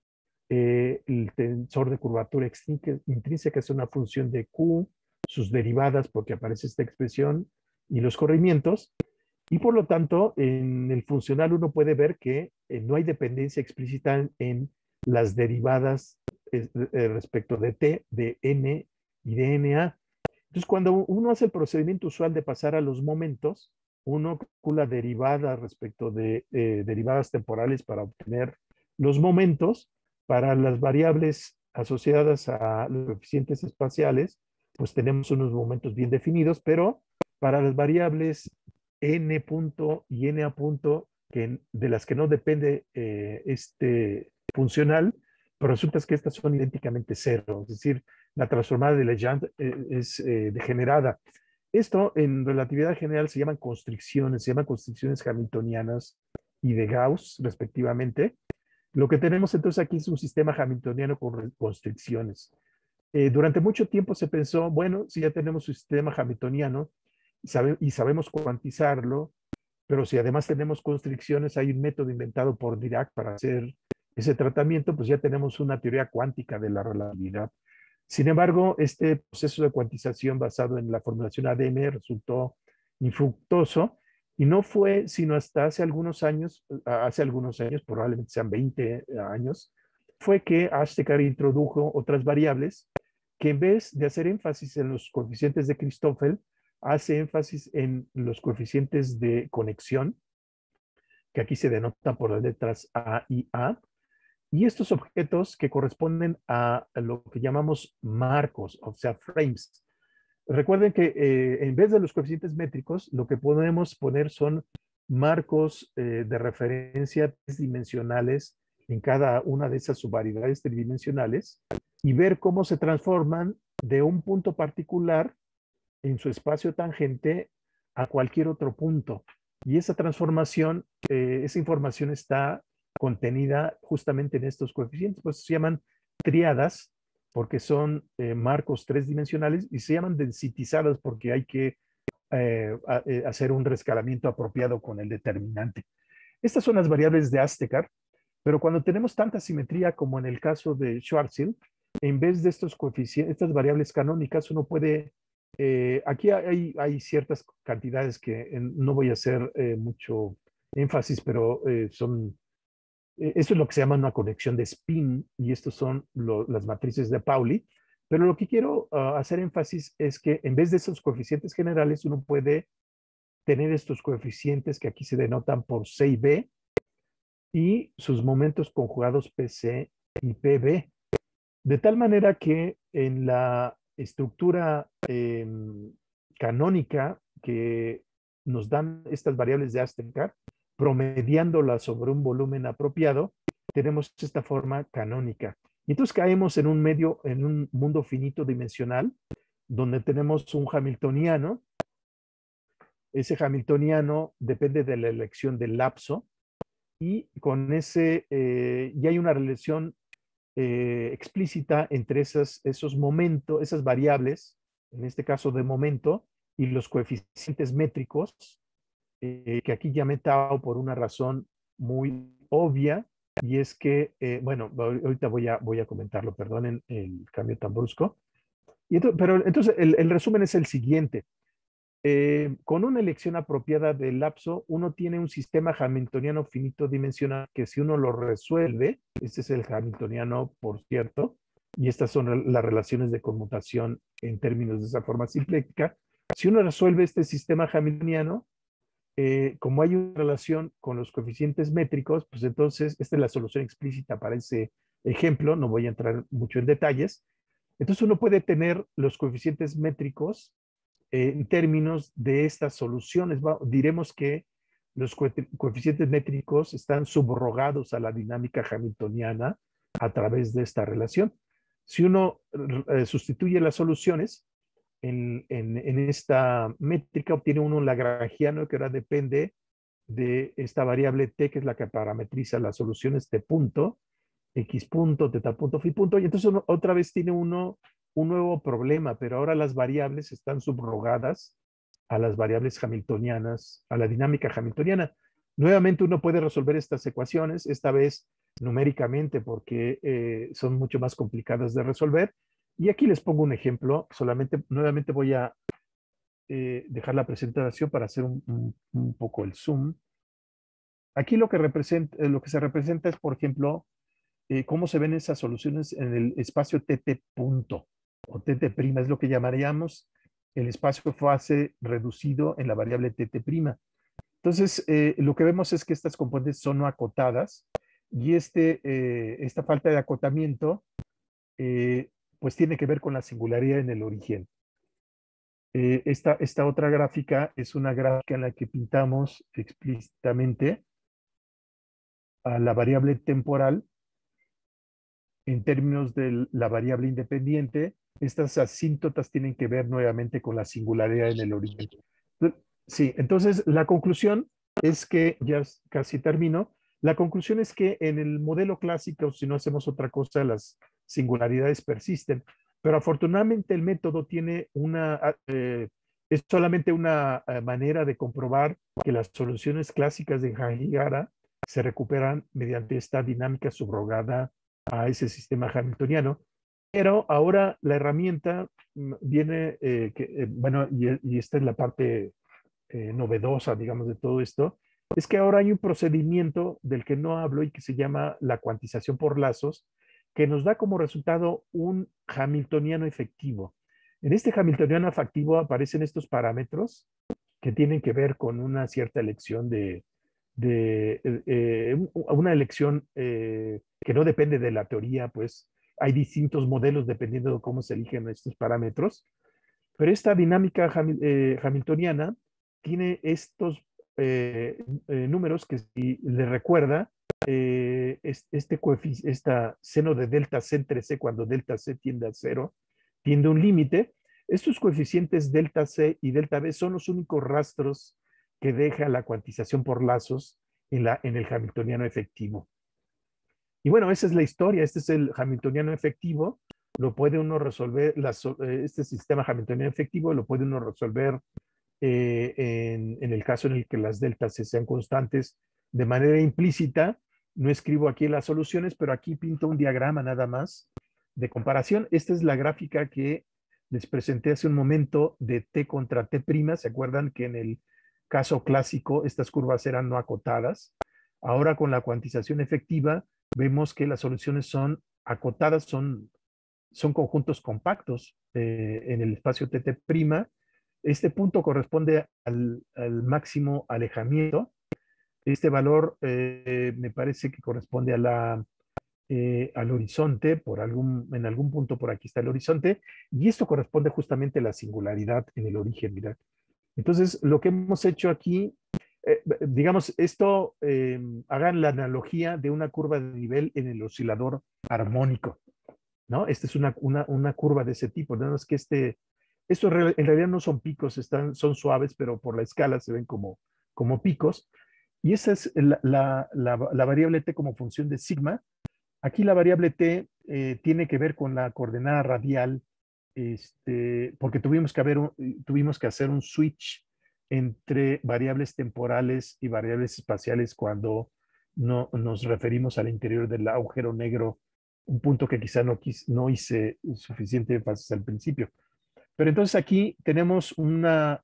el tensor de curvatura intrínseca es una función de Q, sus derivadas, porque aparece esta expresión, y los corrimientos. Y por lo tanto, en el funcional uno puede ver que no hay dependencia explícita en las derivadas respecto de T, de N y de NA. Entonces, cuando uno hace el procedimiento usual de pasar a los momentos, uno calcula derivadas respecto de derivadas temporales para obtener los momentos. Para las variables asociadas a los coeficientes espaciales, pues tenemos unos momentos bien definidos, pero para las variables n punto y na punto, de las que no depende este funcional, pero resulta que estas son idénticamente cero, es decir, la transformada de Legendre es degenerada. Esto en relatividad general se llaman constricciones hamiltonianas y de Gauss, respectivamente. Lo que tenemos entonces aquí es un sistema hamiltoniano con constricciones. Durante mucho tiempo se pensó, bueno, si ya tenemos un sistema hamiltoniano y sabemos cuantizarlo, pero si además tenemos constricciones, hay un método inventado por Dirac para hacer ese tratamiento, pues ya tenemos una teoría cuántica de la relatividad. Sin embargo, este proceso de cuantización basado en la formulación ADM resultó infructuoso y no fue sino hasta hace algunos años, probablemente sean 20 años, fue que Ashtekar introdujo otras variables que en vez de hacer énfasis en los coeficientes de Christoffel, hace énfasis en los coeficientes de conexión, que aquí se denotan por las letras A y A, y estos objetos que corresponden a lo que llamamos marcos, o sea, frames. Recuerden que en vez de los coeficientes métricos, lo que podemos poner son marcos de referencia tridimensionales en cada una de esas subvariedades tridimensionales y ver cómo se transforman de un punto particular en su espacio tangente a cualquier otro punto. Y esa transformación, esa información está contenida justamente en estos coeficientes, pues se llaman triadas porque son marcos tridimensionales y se llaman densitizadas porque hay que hacer un rescalamiento apropiado con el determinante. Estas son las variables de Ashtekar, pero cuando tenemos tanta simetría como en el caso de Schwarzschild, en vez de estos coeficientes, estas variables canónicas, uno puede aquí hay ciertas cantidades que no voy a hacer mucho énfasis, pero esto es lo que se llama una conexión de spin y estos son las matrices de Pauli. Pero lo que quiero hacer énfasis es que en vez de esos coeficientes generales, uno puede tener estos coeficientes que aquí se denotan por C y B y sus momentos conjugados PC y PB. De tal manera que en la estructura canónica que nos dan estas variables de Ashtekar, promediándolas sobre un volumen apropiado, tenemos esta forma canónica. Y entonces caemos en un mundo finito dimensional, donde tenemos un hamiltoniano. Ese hamiltoniano depende de la elección del lapso, y con ese ya hay una relación explícita entre esos momentos, esas variables, en este caso de momento, y los coeficientes métricos, que aquí llamé tau por una razón muy obvia, y es que, bueno, ahorita voy a comentarlo, perdonen el cambio tan brusco. Pero entonces el resumen es el siguiente. Con una elección apropiada del lapso, uno tiene un sistema hamiltoniano finito dimensional que si uno lo resuelve, este es el hamiltoniano, por cierto, y estas son las relaciones de conmutación en términos de esa forma simplética. Si uno resuelve este sistema hamiltoniano, como hay una relación con los coeficientes métricos, pues entonces esta es la solución explícita para ese ejemplo, no voy a entrar mucho en detalles, Entonces uno puede tener los coeficientes métricos en términos de estas soluciones. Diremos que los coeficientes métricos están subrogados a la dinámica hamiltoniana a través de esta relación. Si uno sustituye las soluciones en esta métrica, obtiene uno un lagrangiano que ahora depende de esta variable t, que es la que parametriza las soluciones t punto, x punto, teta punto, phi punto, y entonces otra vez tiene uno un nuevo problema, pero ahora las variables están subrogadas a las variables hamiltonianas, a la dinámica hamiltoniana. Nuevamente uno puede resolver estas ecuaciones, esta vez numéricamente porque son mucho más complicadas de resolver. Y aquí les pongo un ejemplo, solamente nuevamente voy a dejar la presentación para hacer un poco el zoom. Aquí lo que se representa es, por ejemplo, cómo se ven esas soluciones en el espacio TT punto o TT prima, es lo que llamaríamos el espacio fase reducido en la variable TT prima. Entonces, lo que vemos es que estas componentes son no acotadas y esta falta de acotamiento pues tiene que ver con la singularidad en el origen. Esta otra gráfica es una gráfica en la que pintamos explícitamente a la variable temporal en términos de la variable independiente. Estas asíntotas tienen que ver nuevamente con la singularidad en el origen. Sí, entonces la conclusión es que, ya casi termino, la conclusión es que en el modelo clásico, si no hacemos otra cosa, las singularidades persisten, pero afortunadamente el método tiene es solamente una manera de comprobar que las soluciones clásicas de Hahn-Hihara se recuperan mediante esta dinámica subrogada a ese sistema hamiltoniano. Pero ahora la herramienta viene, bueno, y esta es la parte novedosa, digamos, de todo esto, es que ahora hay un procedimiento del que no hablo y que se llama la cuantización por lazos, que nos da como resultado un hamiltoniano efectivo. En este hamiltoniano efectivo aparecen estos parámetros que tienen que ver con una cierta elección una elección que no depende de la teoría, pues hay distintos modelos dependiendo de cómo se eligen estos parámetros, pero esta dinámica hamiltoniana tiene estos números que, si le recuerda, esta seno de delta C entre C cuando delta C tiende a cero, tiende a un límite. Estos coeficientes delta C y delta B son los únicos rastros que deja la cuantización por lazos en el hamiltoniano efectivo. Y bueno, esa es la historia. Este es el hamiltoniano efectivo. Lo puede uno resolver, este sistema hamiltoniano efectivo lo puede uno resolver en el caso en el que las deltas sean constantes de manera implícita. No escribo aquí las soluciones, pero aquí pinto un diagrama nada más de comparación. Esta es la gráfica que les presenté hace un momento de T contra T'. ¿Se acuerdan que en el caso clásico estas curvas eran no acotadas? Ahora con la cuantización efectiva vemos que las soluciones son acotadas, son conjuntos compactos en el espacio TT'. Este punto corresponde al máximo alejamiento. Este valor me parece que corresponde al horizonte, en algún punto por aquí está el horizonte, y esto corresponde justamente a la singularidad en el origen, mirad. Entonces, lo que hemos hecho aquí, digamos, esto, hagan la analogía de una curva de nivel en el oscilador armónico, ¿no? Esta es una curva de ese tipo, nada más que estos en realidad no son picos, son suaves, pero por la escala se ven como picos. Y esa es la variable t como función de sigma. Aquí la variable t tiene que ver con la coordenada radial, porque tuvimos que hacer un switch entre variables temporales y variables espaciales cuando nos referimos al interior del agujero negro, un punto que quizá no hice suficiente énfasis al principio. Pero entonces aquí tenemos una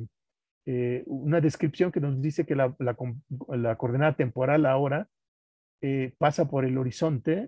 descripción que nos dice que la coordenada temporal ahora pasa por el horizonte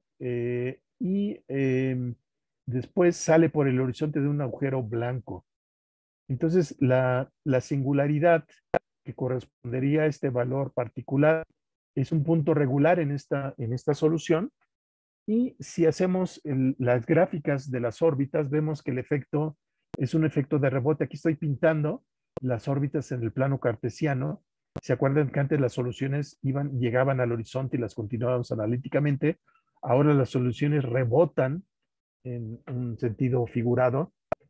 y después sale por el horizonte de un agujero blanco. Entonces la singularidad que correspondería a este valor particular es un punto regular en esta solución, Y si hacemos las gráficas de las órbitas, vemos que el efecto es un efecto de rebote. Aquí estoy pintando las órbitas en el plano cartesiano. ¿Se acuerdan que antes las soluciones llegaban al horizonte y las continuábamos analíticamente? Ahora las soluciones rebotan en un sentido figurado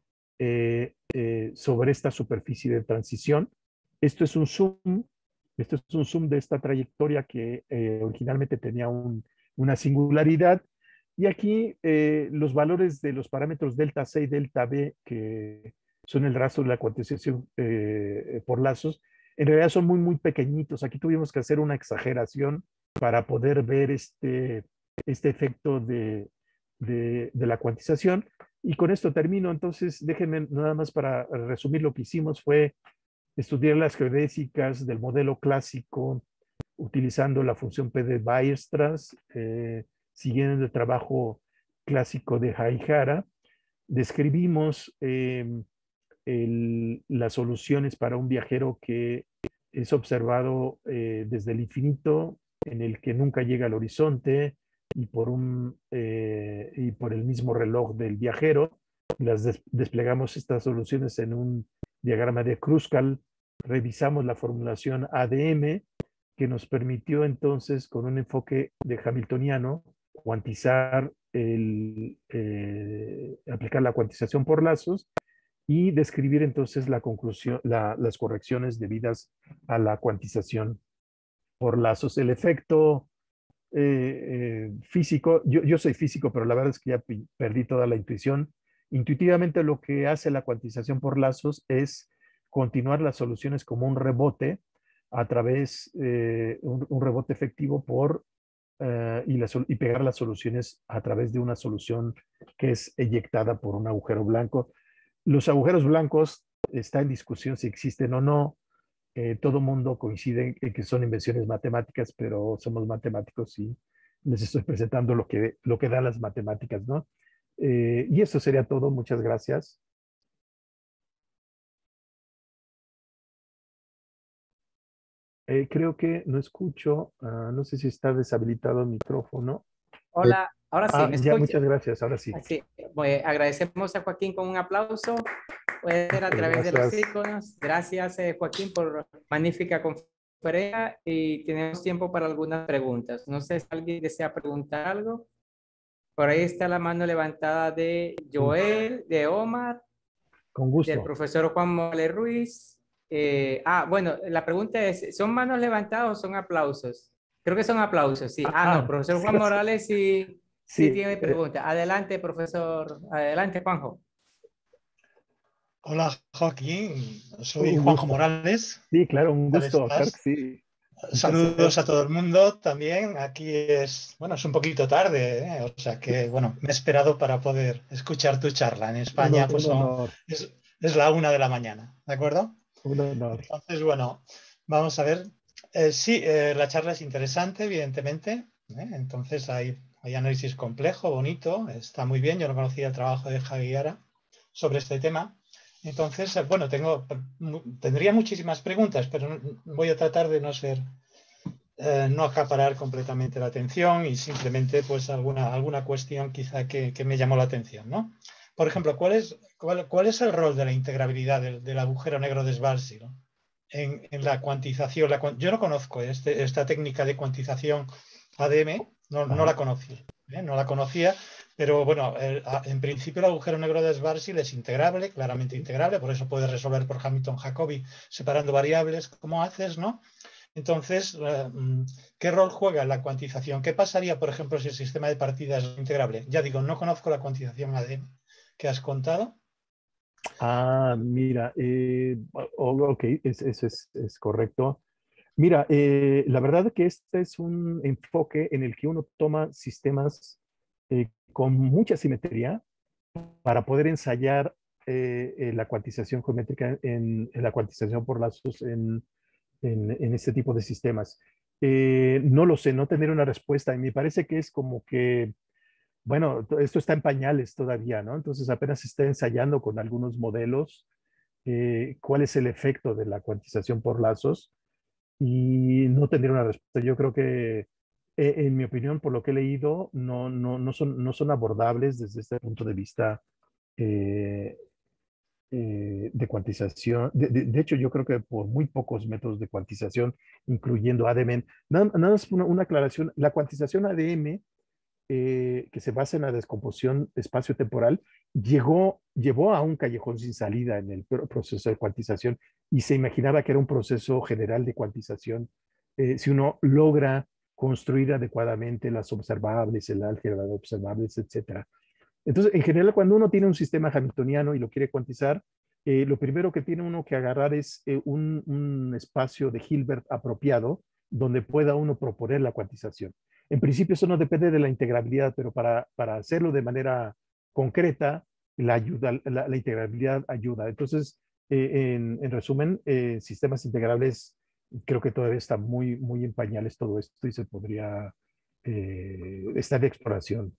sobre esta superficie de transición. Esto es un zoom. Esto es un zoom de esta trayectoria que originalmente tenía una singularidad. Y aquí los valores de los parámetros delta C y delta B, que son el rastro de la cuantización por lazos, en realidad son muy, muy pequeñitos. Aquí tuvimos que hacer una exageración para poder ver este efecto de la cuantización. Y con esto termino. Entonces, déjenme nada más para resumir lo que hicimos fue estudiar las geodésicas del modelo clásico utilizando la función P de Weierstrass, siguiendo el trabajo clásico de Haihara. Describimos las soluciones para un viajero que es observado desde el infinito, en el que nunca llega al horizonte, y por el mismo reloj del viajero. Desplegamos estas soluciones en un diagrama de Kruskal, revisamos la formulación ADM, que nos permitió entonces, con un enfoque de hamiltoniano, cuantizar aplicar la cuantización por lazos y describir entonces la conclusión, las correcciones debidas a la cuantización por lazos. El efecto físico, yo soy físico, pero la verdad es que ya perdí toda la intuición. Intuitivamente lo que hace la cuantización por lazos es continuar las soluciones como un rebote a través, un rebote efectivo y pegar las soluciones a través de una solución que es eyectada por un agujero blanco. Los agujeros blancos está en discusión si existen o no. Todo mundo coincide en que son invenciones matemáticas, pero somos matemáticos y les estoy presentando lo que dan las matemáticas, ¿no? Y eso sería todo. Muchas gracias. Creo que no escucho. No sé si está deshabilitado el micrófono. Hola, ahora sí, ¿me Ya, escucha? muchas gracias. Ahora sí. Sí, agradecemos a Joaquín con un aplauso. Puede ser a través de los iconos. Gracias, Joaquín, por magnífica conferencia y tenemos tiempo para algunas preguntas. No sé si alguien desea preguntar algo. Por ahí está la mano levantada de Joel, de Omar, Con gusto. del profesor Juan Morales Ruiz. Bueno, la pregunta es, ¿son manos levantadas o son aplausos? Creo que son aplausos, sí. No, profesor Juan Morales sí tiene pregunta. Adelante, profesor. Adelante, Juanjo. Hola, Joaquín. Soy Juanjo Morales. Sí, claro, un gusto. Claro que sí. Saludos a todo el mundo también. Aquí es un poquito tarde, ¿eh? O sea que, me he esperado para poder escuchar tu charla. En España, es la 1 de la mañana, ¿de acuerdo? Un honor. Entonces, vamos a ver. La charla es interesante, evidentemente. Entonces, hay análisis complejo, bonito, está muy bien. Yo no conocía el trabajo de Javiera sobre este tema. Entonces, tendría muchísimas preguntas, pero voy a tratar de no acaparar completamente la atención y simplemente alguna cuestión quizá que me llamó la atención, ¿no? Por ejemplo, ¿cuál es el rol de la integrabilidad del agujero negro de Schwarzschild en la cuantización? Yo no conozco esta técnica de cuantización ADM, no la conocía, no la conocía. Pero en principio el agujero negro de Schwarzschild es integrable, claramente integrable, por eso puedes resolver por Hamilton-Jacobi separando variables como haces, ¿no? Entonces, ¿qué rol juega en la cuantización? ¿Qué pasaría, por ejemplo, si el sistema de partidas es integrable? Ya digo, no conozco la cuantización ADM que has contado. Mira, ok, eso es correcto. Mira, la verdad que este es un enfoque en el que uno toma sistemas con mucha simetría para poder ensayar la cuantización geométrica en la cuantización por lazos en este tipo de sistemas. No lo sé, no tener una respuesta. Y me parece que es como que, bueno, esto está en pañales todavía, ¿no? Entonces apenas se está ensayando con algunos modelos cuál es el efecto de la cuantización por lazos y no tener una respuesta. Yo creo que En mi opinión, por lo que he leído, no son abordables desde este punto de vista eh, de cuantización. De hecho, yo creo que por muy pocos métodos de cuantización, incluyendo ADM, nada más una aclaración, la cuantización ADM, que se basa en la descomposición espacio-temporal, llevó a un callejón sin salida en el proceso de cuantización y se imaginaba que era un proceso general de cuantización. Si uno logra construir adecuadamente las observables, el álgebra de observables, etcétera. Entonces, en general, cuando uno tiene un sistema hamiltoniano y lo quiere cuantizar, lo primero que tiene uno que agarrar es un espacio de Hilbert apropiado donde pueda uno proponer la cuantización. En principio, eso no depende de la integrabilidad, pero para hacerlo de manera concreta, la integrabilidad ayuda. Entonces, en resumen, sistemas integrables, creo que todavía está muy en pañales todo esto y se podría estar de exploración.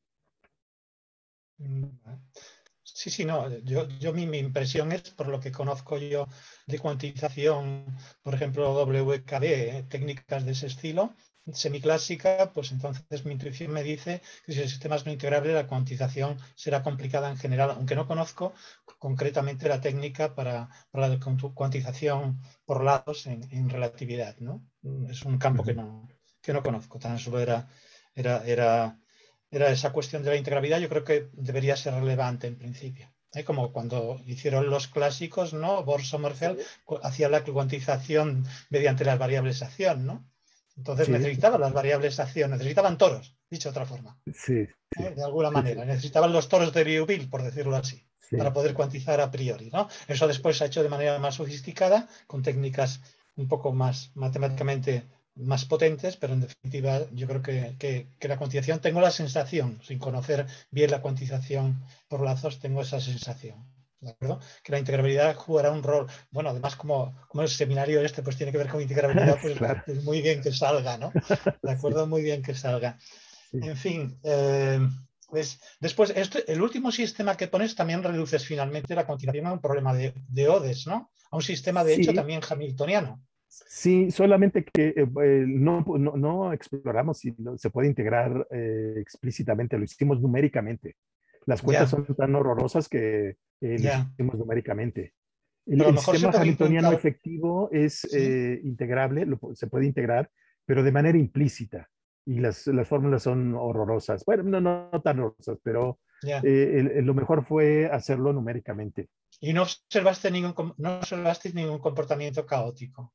Sí, sí, no. Mi impresión es, por lo que conozco yo de cuantización, por ejemplo, WKB, técnicas de ese estilo, semiclásica, pues entonces mi intuición me dice que si el sistema es no integrable, la cuantización será complicada en general, aunque no conozco concretamente la técnica para la cuantización por lados en relatividad, ¿no? Es un campo que no conozco, tan solo era esa cuestión de la integrabilidad. Yo creo que debería ser relevante en principio. Como cuando hicieron los clásicos, ¿no? Bohr-Sommerfeld hacía la cuantización mediante las variables de acción, ¿no? Entonces Sí, necesitaban las variables de acción, necesitaban toros, dicho de otra forma. sí, De alguna manera. Necesitaban los toros de Liouville, por decirlo así, para poder cuantizar a priori, ¿no? Eso después se ha hecho de manera más sofisticada, con técnicas un poco más matemáticamente más potentes, pero en definitiva yo creo que la cuantización, tengo la sensación, sin conocer bien la cuantización por lazos, tengo esa sensación. ¿De acuerdo? Que la integrabilidad jugará un rol. Bueno, además, como el seminario este pues tiene que ver con integrabilidad, pues claro. es muy bien que salga, ¿no? De acuerdo, Sí. muy bien que salga. Sí. En fin, pues después, el último sistema que pones también reduces finalmente la cuantización a un problema de Odes, ¿no? A un sistema, de hecho, Sí, también hamiltoniano. sí, solamente que no exploramos si se puede integrar explícitamente, lo hicimos numéricamente. Las cuentas Ya, son tan horrorosas que lo ya. hicimos numéricamente. Pero a lo El mejor se sistema puede hamiltoniano intentar. efectivo es ¿Sí? integrable, se puede integrar, pero de manera implícita. Y las fórmulas son horrorosas. Bueno, no tan horrorosas, pero Ya. lo mejor fue hacerlo numéricamente. Y no observasteis ningún comportamiento caótico.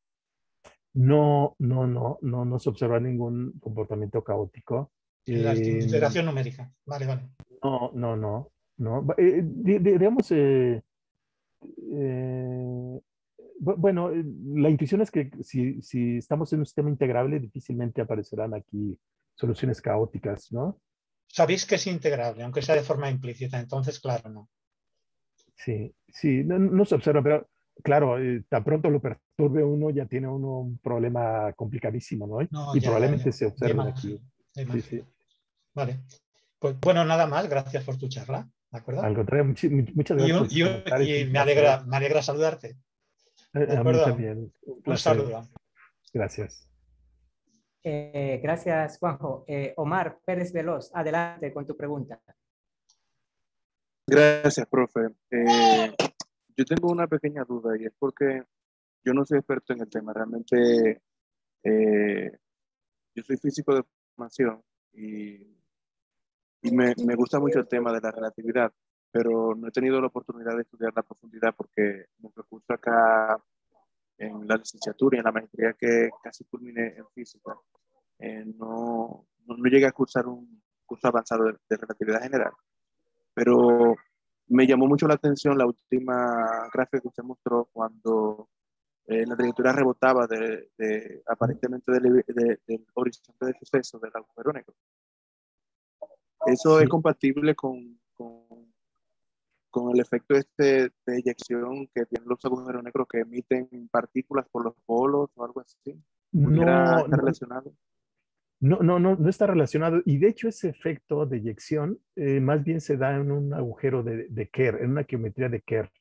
No se observa ningún comportamiento caótico. En la integración numérica. Vale, vale. No. Digamos, bueno, la intuición es que si estamos en un sistema integrable, difícilmente aparecerán aquí soluciones caóticas, ¿no? Sabéis que es integrable, aunque sea de forma implícita. Entonces, claro, no. Sí, no se observa, pero claro, tan pronto lo perturbe uno, ya tiene uno un problema complicadísimo, ¿no? No, Y ya probablemente se observen aquí. imagino. Ya Sí. imagino. Vale. Pues bueno, nada más. Gracias por tu charla. ¿De acuerdo? Al contrario, muchas Y, gracias por sus comentarios, y un placer. me alegra saludarte. ¿De A mí acuerdo? también, un Un placer. saludo. Gracias. Gracias, Juanjo. Omar Pérez Veloz, adelante con tu pregunta. Gracias, profe. Yo tengo una pequeña duda y es porque yo no soy experto en el tema. Realmente yo soy físico de formación y me gusta mucho el tema de la relatividad, pero no he tenido la oportunidad de estudiar la profundidad porque mi recurso acá en la licenciatura y en la maestría que casi culminé en física, no llegué a cursar un curso avanzado de relatividad general. Pero me llamó mucho la atención la última gráfica que usted mostró cuando la trayectoria rebotaba aparentemente del horizonte de suceso del agujero negro. ¿Eso es Sí. compatible con el efecto de eyección que tienen los agujeros negros que emiten partículas por los polos o algo así? ¿Pudiera No, estar no, relacionado? no está relacionado. Y de hecho ese efecto de eyección más bien se da en un agujero de Kerr, en una geometría de Kerr.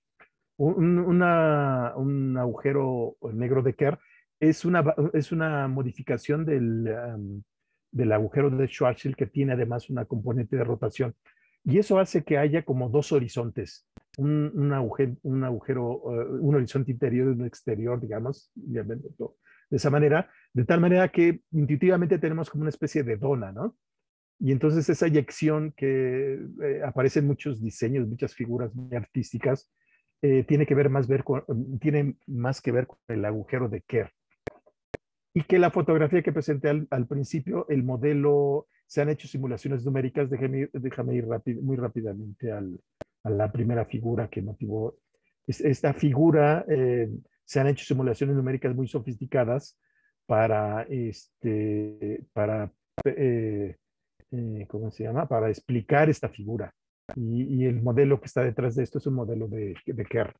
Un agujero negro de Kerr es una modificación del agujero de Schwarzschild, que tiene además una componente de rotación. Y eso hace que haya como dos horizontes, un agujero, un horizonte interior y un exterior, digamos, de esa manera, de tal manera que intuitivamente tenemos como una especie de dona, ¿no? Y entonces esa eyección que aparece en muchos diseños, muchas figuras muy artísticas, tiene más que ver con el agujero de Kerr. Y que la fotografía que presenté al principio, el modelo, se han hecho simulaciones numéricas. Déjame ir muy rápidamente a la primera figura que motivó. Esta figura, se han hecho simulaciones numéricas muy sofisticadas para, ¿cómo se llama? Para explicar esta figura. Y el modelo que está detrás de esto es un modelo de Kerr.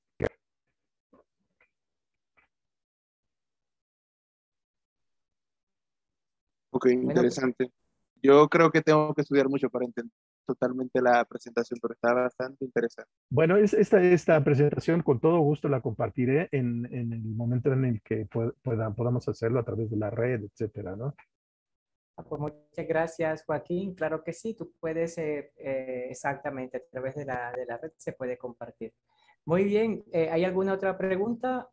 Ok, interesante. Yo creo que tengo que estudiar mucho para entender totalmente la presentación, pero está bastante interesante. Bueno, esta presentación con todo gusto la compartiré en el momento en el que podamos hacerlo a través de la red, etcétera, ¿no? Pues muchas gracias, Joaquín. Claro que sí, tú puedes, exactamente, a través de la red se puede compartir. Muy bien, ¿hay alguna otra pregunta?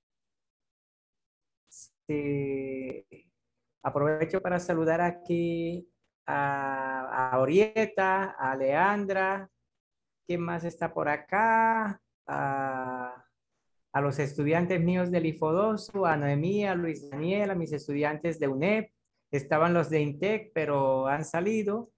Sí. Aprovecho para saludar aquí a Orieta, a Leandra. ¿Quién más está por acá? A los estudiantes míos del IFODOSU, a Noemí, a Luis Daniel, a mis estudiantes de UNEP. Estaban los de INTEC, pero han salido.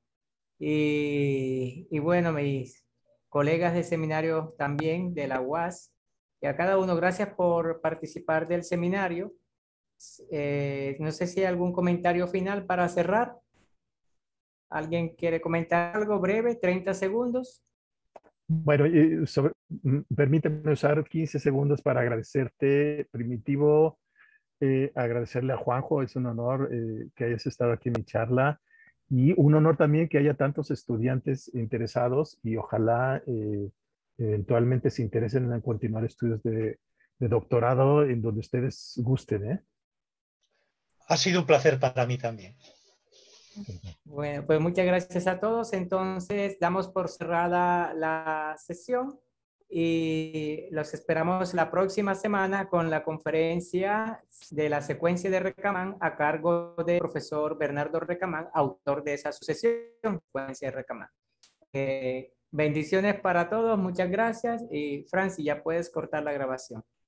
Y bueno, mis colegas de seminario también de la UAS. Y a cada uno, gracias por participar del seminario. No sé si hay algún comentario final para cerrar. ¿Alguien quiere comentar algo breve? 30 segundos. Bueno, permíteme usar 15 segundos para agradecerte, Primitivo, agradecerle a Juanjo. Es un honor que hayas estado aquí en mi charla y un honor también que haya tantos estudiantes interesados y ojalá eventualmente se interesen en continuar estudios de doctorado en donde ustedes gusten, ¿eh? Ha sido un placer para mí también. Bueno, pues muchas gracias a todos. Entonces, damos por cerrada la sesión y los esperamos la próxima semana con la conferencia de la secuencia de Recamán a cargo del profesor Bernardo Recamán, autor de esa sucesión, secuencia de Recamán. Bendiciones para todos, muchas gracias y Francis, ya puedes cortar la grabación.